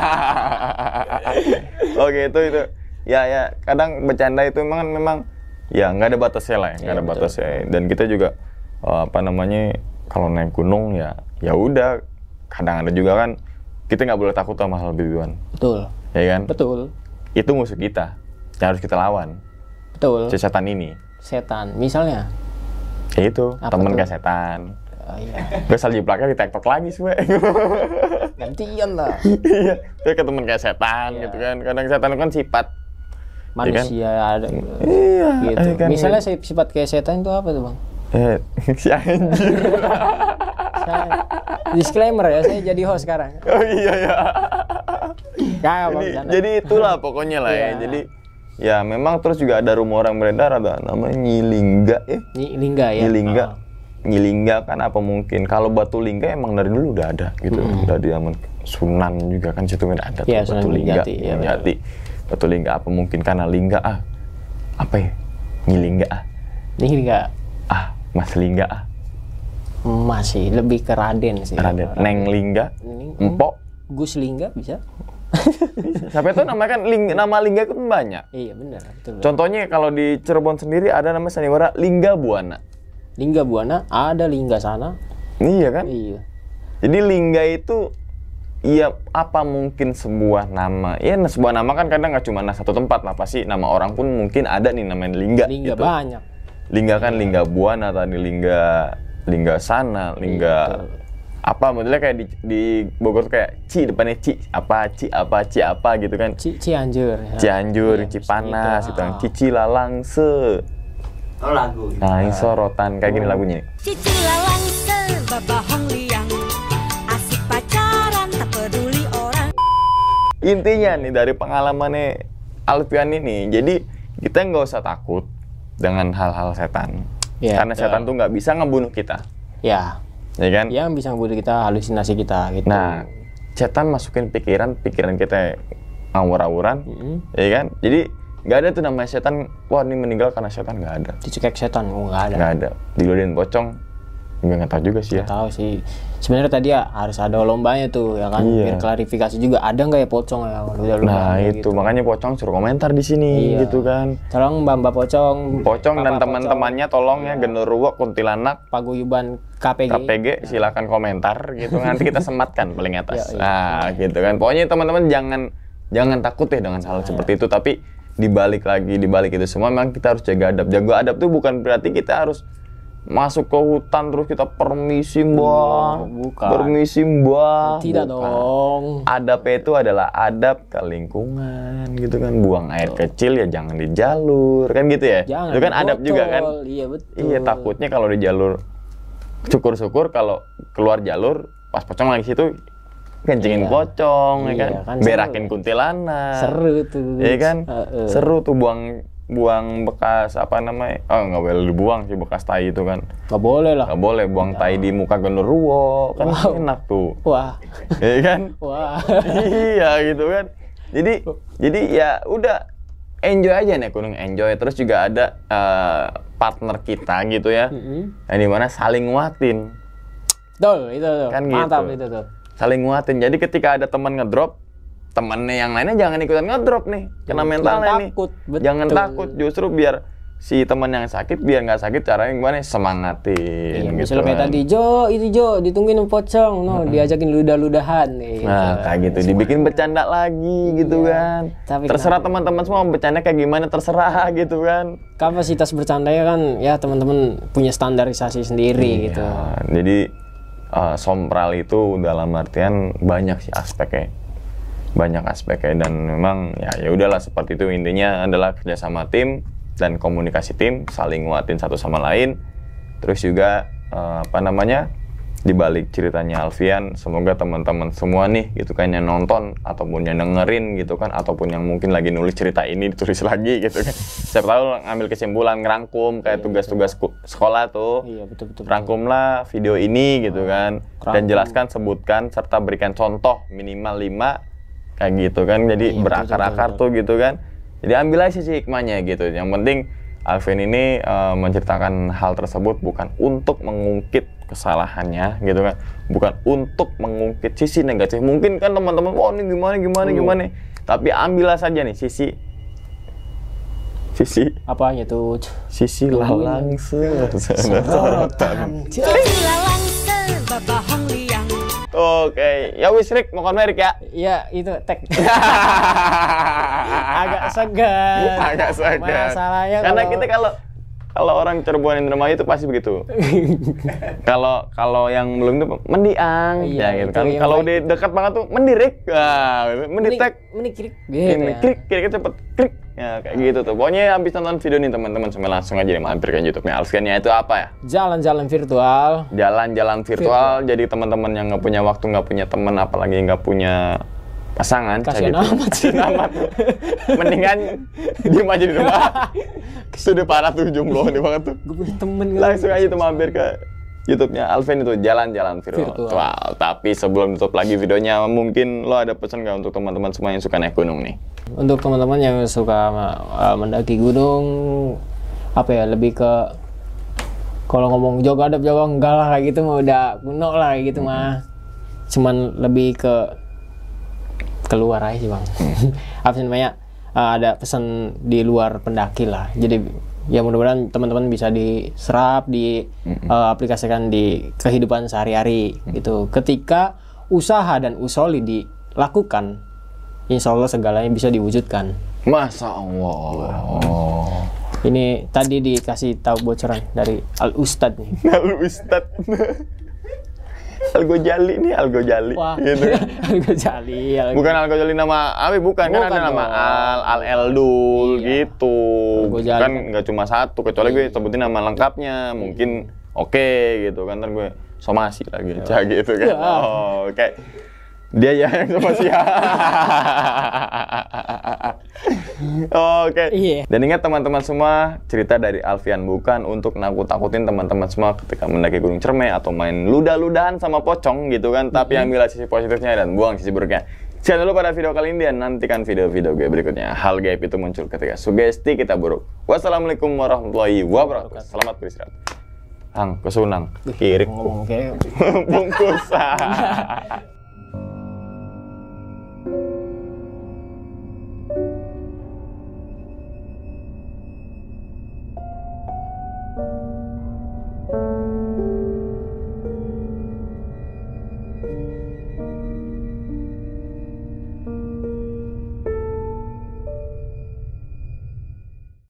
Oke, itu itu. Ya ya, kadang bercanda itu memang memang ya nggak ada batasnya lah, ya, nggak ya, ada betul. batasnya. Dan kita juga apa namanya kalau naik gunung ya ya udah, kadang ada juga kan kita nggak boleh takut sama hal begituan. Betul. Ya kan? Betul. Itu musuh kita yang harus kita lawan. Betul. Si setan ini. Setan, misalnya? Ya itu, temen kayak setan. Oh, iya. Gue asal jiplaknya di TikTok lagi sih, gantian lah. Iya, gue ke temen kayak setan iya. gitu kan. Kadang setan kan sifat manusia ya kan? Ada. Iya. Gitu. Kan, misalnya kan. Sifat kayak setan itu apa tuh bang? Eh, si anjir. Saya, disclaimer ya, saya jadi host sekarang. Oh iya ya. Ya, jadi, jadi itulah pokoknya lah ya. Jadi ya memang terus juga ada rumor yang beredar ada namanya Nyilingga ya. Nyilingga ya. Nyilingga. Oh. Nyilingga kan apa mungkin? Kalau batu lingga emang dari dulu udah ada gitu. Mm. Udah di zaman Sunan juga kan situ kan ada ya, tuh, batu lingga. Ya, Jati. Batu lingga apa mungkin karena lingga ah. Apa ya? Nyilingga ah. Nyilingga. Ah, Mas Lingga ah. Masih lebih ke Raden sih. Raden. Neng Lingga. Empok. Gus Lingga bisa. Sampai itu namanya kan ling, nama Lingga itu banyak. Iya benar. Betul, contohnya kalau di Cirebon sendiri ada nama sandiwara Lingga Buana. Lingga Buana, ada Lingga sana. Iya kan? Iya. Jadi Lingga itu ya apa mungkin sebuah nama? Ya sebuah nama kan kadang nggak cuma satu tempat lah, pasti nama orang pun mungkin ada nih namanya Lingga. Lingga gitu. banyak. Lingga kan iya. Lingga Buana tadi Lingga Lingga sana, Lingga iya, apa modelnya kayak di, di Bogor tuh kayak Ci depannya Ci apa Ci apa Ci apa gitu kan. Ci Cianjur. Ya. Cianjur, iya, Cipanas gitu kan. Oh. Cici Lalang se. Oh lagu. Nah, ini sorotan kayak gini lagunya. Cici Lalang se babahong liang. Asik pacaran tak peduli orang. Intinya nih dari pengalamannya Alfian ini, jadi kita nggak usah takut dengan hal-hal setan. Ya, Karena setan tuh nggak bisa ngebunuh kita, ya, ya kan? yang bisa ngebunuh kita halusinasi kita gitu. Nah, setan masukin pikiran, pikiran kita awur-awuran, Mm-hmm. ya kan? Jadi nggak ada tuh namanya setan. Wah, ini meninggal karena setan, nggak ada. Dicekek setan, oh nggak ada. Nggak ada. Diludahin pocong, nggak tahu juga sih ya. Nggak tahu sih. Sebenarnya tadi ya harus ada lombanya tuh ya kan, Iya. biar klarifikasi juga ada nggak ya pocong ya. Udah Nah itu makanya pocong suruh komentar di sini Iya. gitu kan. Tolong mbak mbak pocong, Pocong dan Papa teman-temannya tolong ya, genderuwo, kuntilanak, paguyuban K P G. K P G silakan komentar gitu, nanti kita sematkan paling atas. Iya, iya. Nah gitu kan. Pokoknya teman-teman jangan jangan takut ya dengan hal seperti itu, tapi dibalik lagi dibalik itu semua memang kita harus jaga adab. Jaga adab tuh bukan berarti kita harus masuk ke hutan terus kita permisi mbak, bukan. permisi mbak. Tidak Bukan. dong. Adab itu adalah adab ke lingkungan gitu kan. Buang air kecil ya jangan di jalur kan gitu ya. Jangan Itu kan di adab botol. juga kan. Iya betul. Iya, takutnya kalau di jalur, syukur-syukur kalau keluar jalur pas pocong lagi situ kencingin Iya. pocong ya Iya, kan, kan berakin seru. kuntilanak. Seru tuh. Iya kan, Heeh. seru tuh buang buang bekas apa namanya, oh nggak boleh dibuang sih bekas tai itu kan, Nggak boleh lah. nggak boleh buang tai di muka genderuwo kan. Wow. Enak tuh. Wah. Iya kan. Wah. Iya gitu kan. Jadi jadi ya udah enjoy aja nih gunung, enjoy. Terus juga ada eh, partner kita gitu ya, Mm-mm. yang dimana saling nguatin, Betul, itu tuh. Kan Mantap gitu. itu tuh. saling nguatin. Jadi ketika ada teman ngedrop, temannya yang lainnya jangan ikutan ngedrop nih, kena Jangan mentalnya nih. takut, betul. Jangan takut, justru biar si teman yang sakit biar nggak sakit, caranya gimana? Semangatin. Iya, gitu misalnya kayak kan. tadi, Jo, itu Jo, ditungguin pocong, no, diajakin ludah-ludahan nih. Nah, kayak gitu, dibikin bercanda lagi gitu Iya. kan. Tapi Terserah kenapa? teman-teman semua mau bercanda kayak gimana, terserah gitu kan. Kapasitas bercandanya kan, ya teman-teman punya standarisasi sendiri gitu. Ya, jadi uh, sompral itu dalam artian banyak sih aspeknya, banyak aspeknya, dan memang ya ya udahlah seperti itu. Intinya adalah kerjasama tim dan komunikasi tim, saling nguatin satu sama lain. Terus juga uh, apa namanya, di balik ceritanya Alfian, semoga teman-teman semua nih gitu kan yang nonton ataupun yang dengerin gitu kan, ataupun yang mungkin lagi nulis cerita ini ditulis lagi gitu kan, siapa tahu ngambil kesimpulan, ngerangkum kayak tugas-tugas ku- sekolah tuh. Iya, betul-betul. Rangkumlah video ini gitu kan, dan Rangkum. jelaskan, sebutkan, serta berikan contoh minimal lima kayak gitu kan. Jadi Iya, berakar-akar betul, tuh gitu kan. Jadi ambil aja sisi hikmahnya gitu. Yang penting Alvin ini uh, menceritakan hal tersebut bukan untuk mengungkit kesalahannya gitu kan, bukan untuk mengungkit sisi negatif. Mungkin kan teman-teman, wah ini gimana gimana Hmm. gimana, tapi ambillah saja nih sisi sisi Apanya tuh? sisi lalang sorotan. Lalang sebabahong liang. Oke, ya wis Rik, mau konverik ya. Iya, itu tek. Agak segan. Agak segan. Masalahnya Karena kalau- kita kalau kalau orang Cirebon Indramayu itu pasti begitu. Kalau kalau yang belum itu mendiang, Iya, ya gitu itu kan. yang Kalau baik. di dekat banget tuh mendirik, nah, menditek, Menik krik ini gitu ya. klik, klik cepet klik, ya kayak gitu tuh. Pokoknya habis nonton video nih teman-teman semua langsung aja deh mampir ke YouTube-nya Alfian. Ya itu apa ya? Jalan-jalan virtual. Jalan-jalan virtual. Jadi teman-teman yang nggak punya waktu, nggak punya teman, apalagi nggak punya pasangan, Kasian kayak gitu. amat sih. Kasian amat. Mendingan diem aja di rumah. Sudah parah tuh jomblo nih banget tuh. Gue punya temen Langsung aja tuh mampir ke YouTube-nya Alvin itu, jalan-jalan virtual. Virtual. Wow, tapi sebelum tutup lagi videonya, mungkin lo ada pesan nggak untuk teman-teman semua yang suka naik gunung nih? Untuk teman-teman yang suka uh, mendaki gunung, apa ya, lebih ke kalau ngomong jaga adab jaga enggak lah kayak gitu mah udah kuno lah kayak gitu mah. Cuman lebih ke keluar aja sih bang. Apa sih namanya, uh, ada pesan di luar pendaki lah. Jadi ya mudah-mudahan teman-teman bisa diserap, diaplikasikan di kehidupan sehari-hari gitu. Ketika usaha dan usoli dilakukan, insya Allah segalanya bisa diwujudkan. Masya Allah. Ini tadi dikasih tahu bocoran dari Al Ustadz nih. Al Ustad. Al-Ghazali nih, Al-Ghazali. Wah, Gitu kan. Al-Ghazali. Al Bukan Al-Ghazali nama Abi, bukan, kan Bukan ada nama dong. Al, Al Eldul Iya. gitu. Al-Ghazali Kan kan- nggak cuma satu, kecuali gue sebutin nama lengkapnya, mungkin oke gitu kan, ntar gue somasi lagi aja gitu kan. Ya. Oh, oke. Dia ya yang sama Sia. Oke. Iya. Dan ingat teman-teman semua, cerita dari Alfian bukan untuk nakut-takutin teman-teman semua ketika mendaki Gunung Cermai atau main ludah-ludahan sama pocong gitu kan, tapi ambillah sisi positifnya dan buang sisi buruknya. Sekian dulu pada video kali ini dan nantikan video-video gue berikutnya. Hal gaib itu muncul ketika sugesti kita buruk. Wassalamualaikum warahmatullahi wabarakatuh. Selamat beristirahat. Hang, kesunang, kirik, Ngomong kayak bungkus.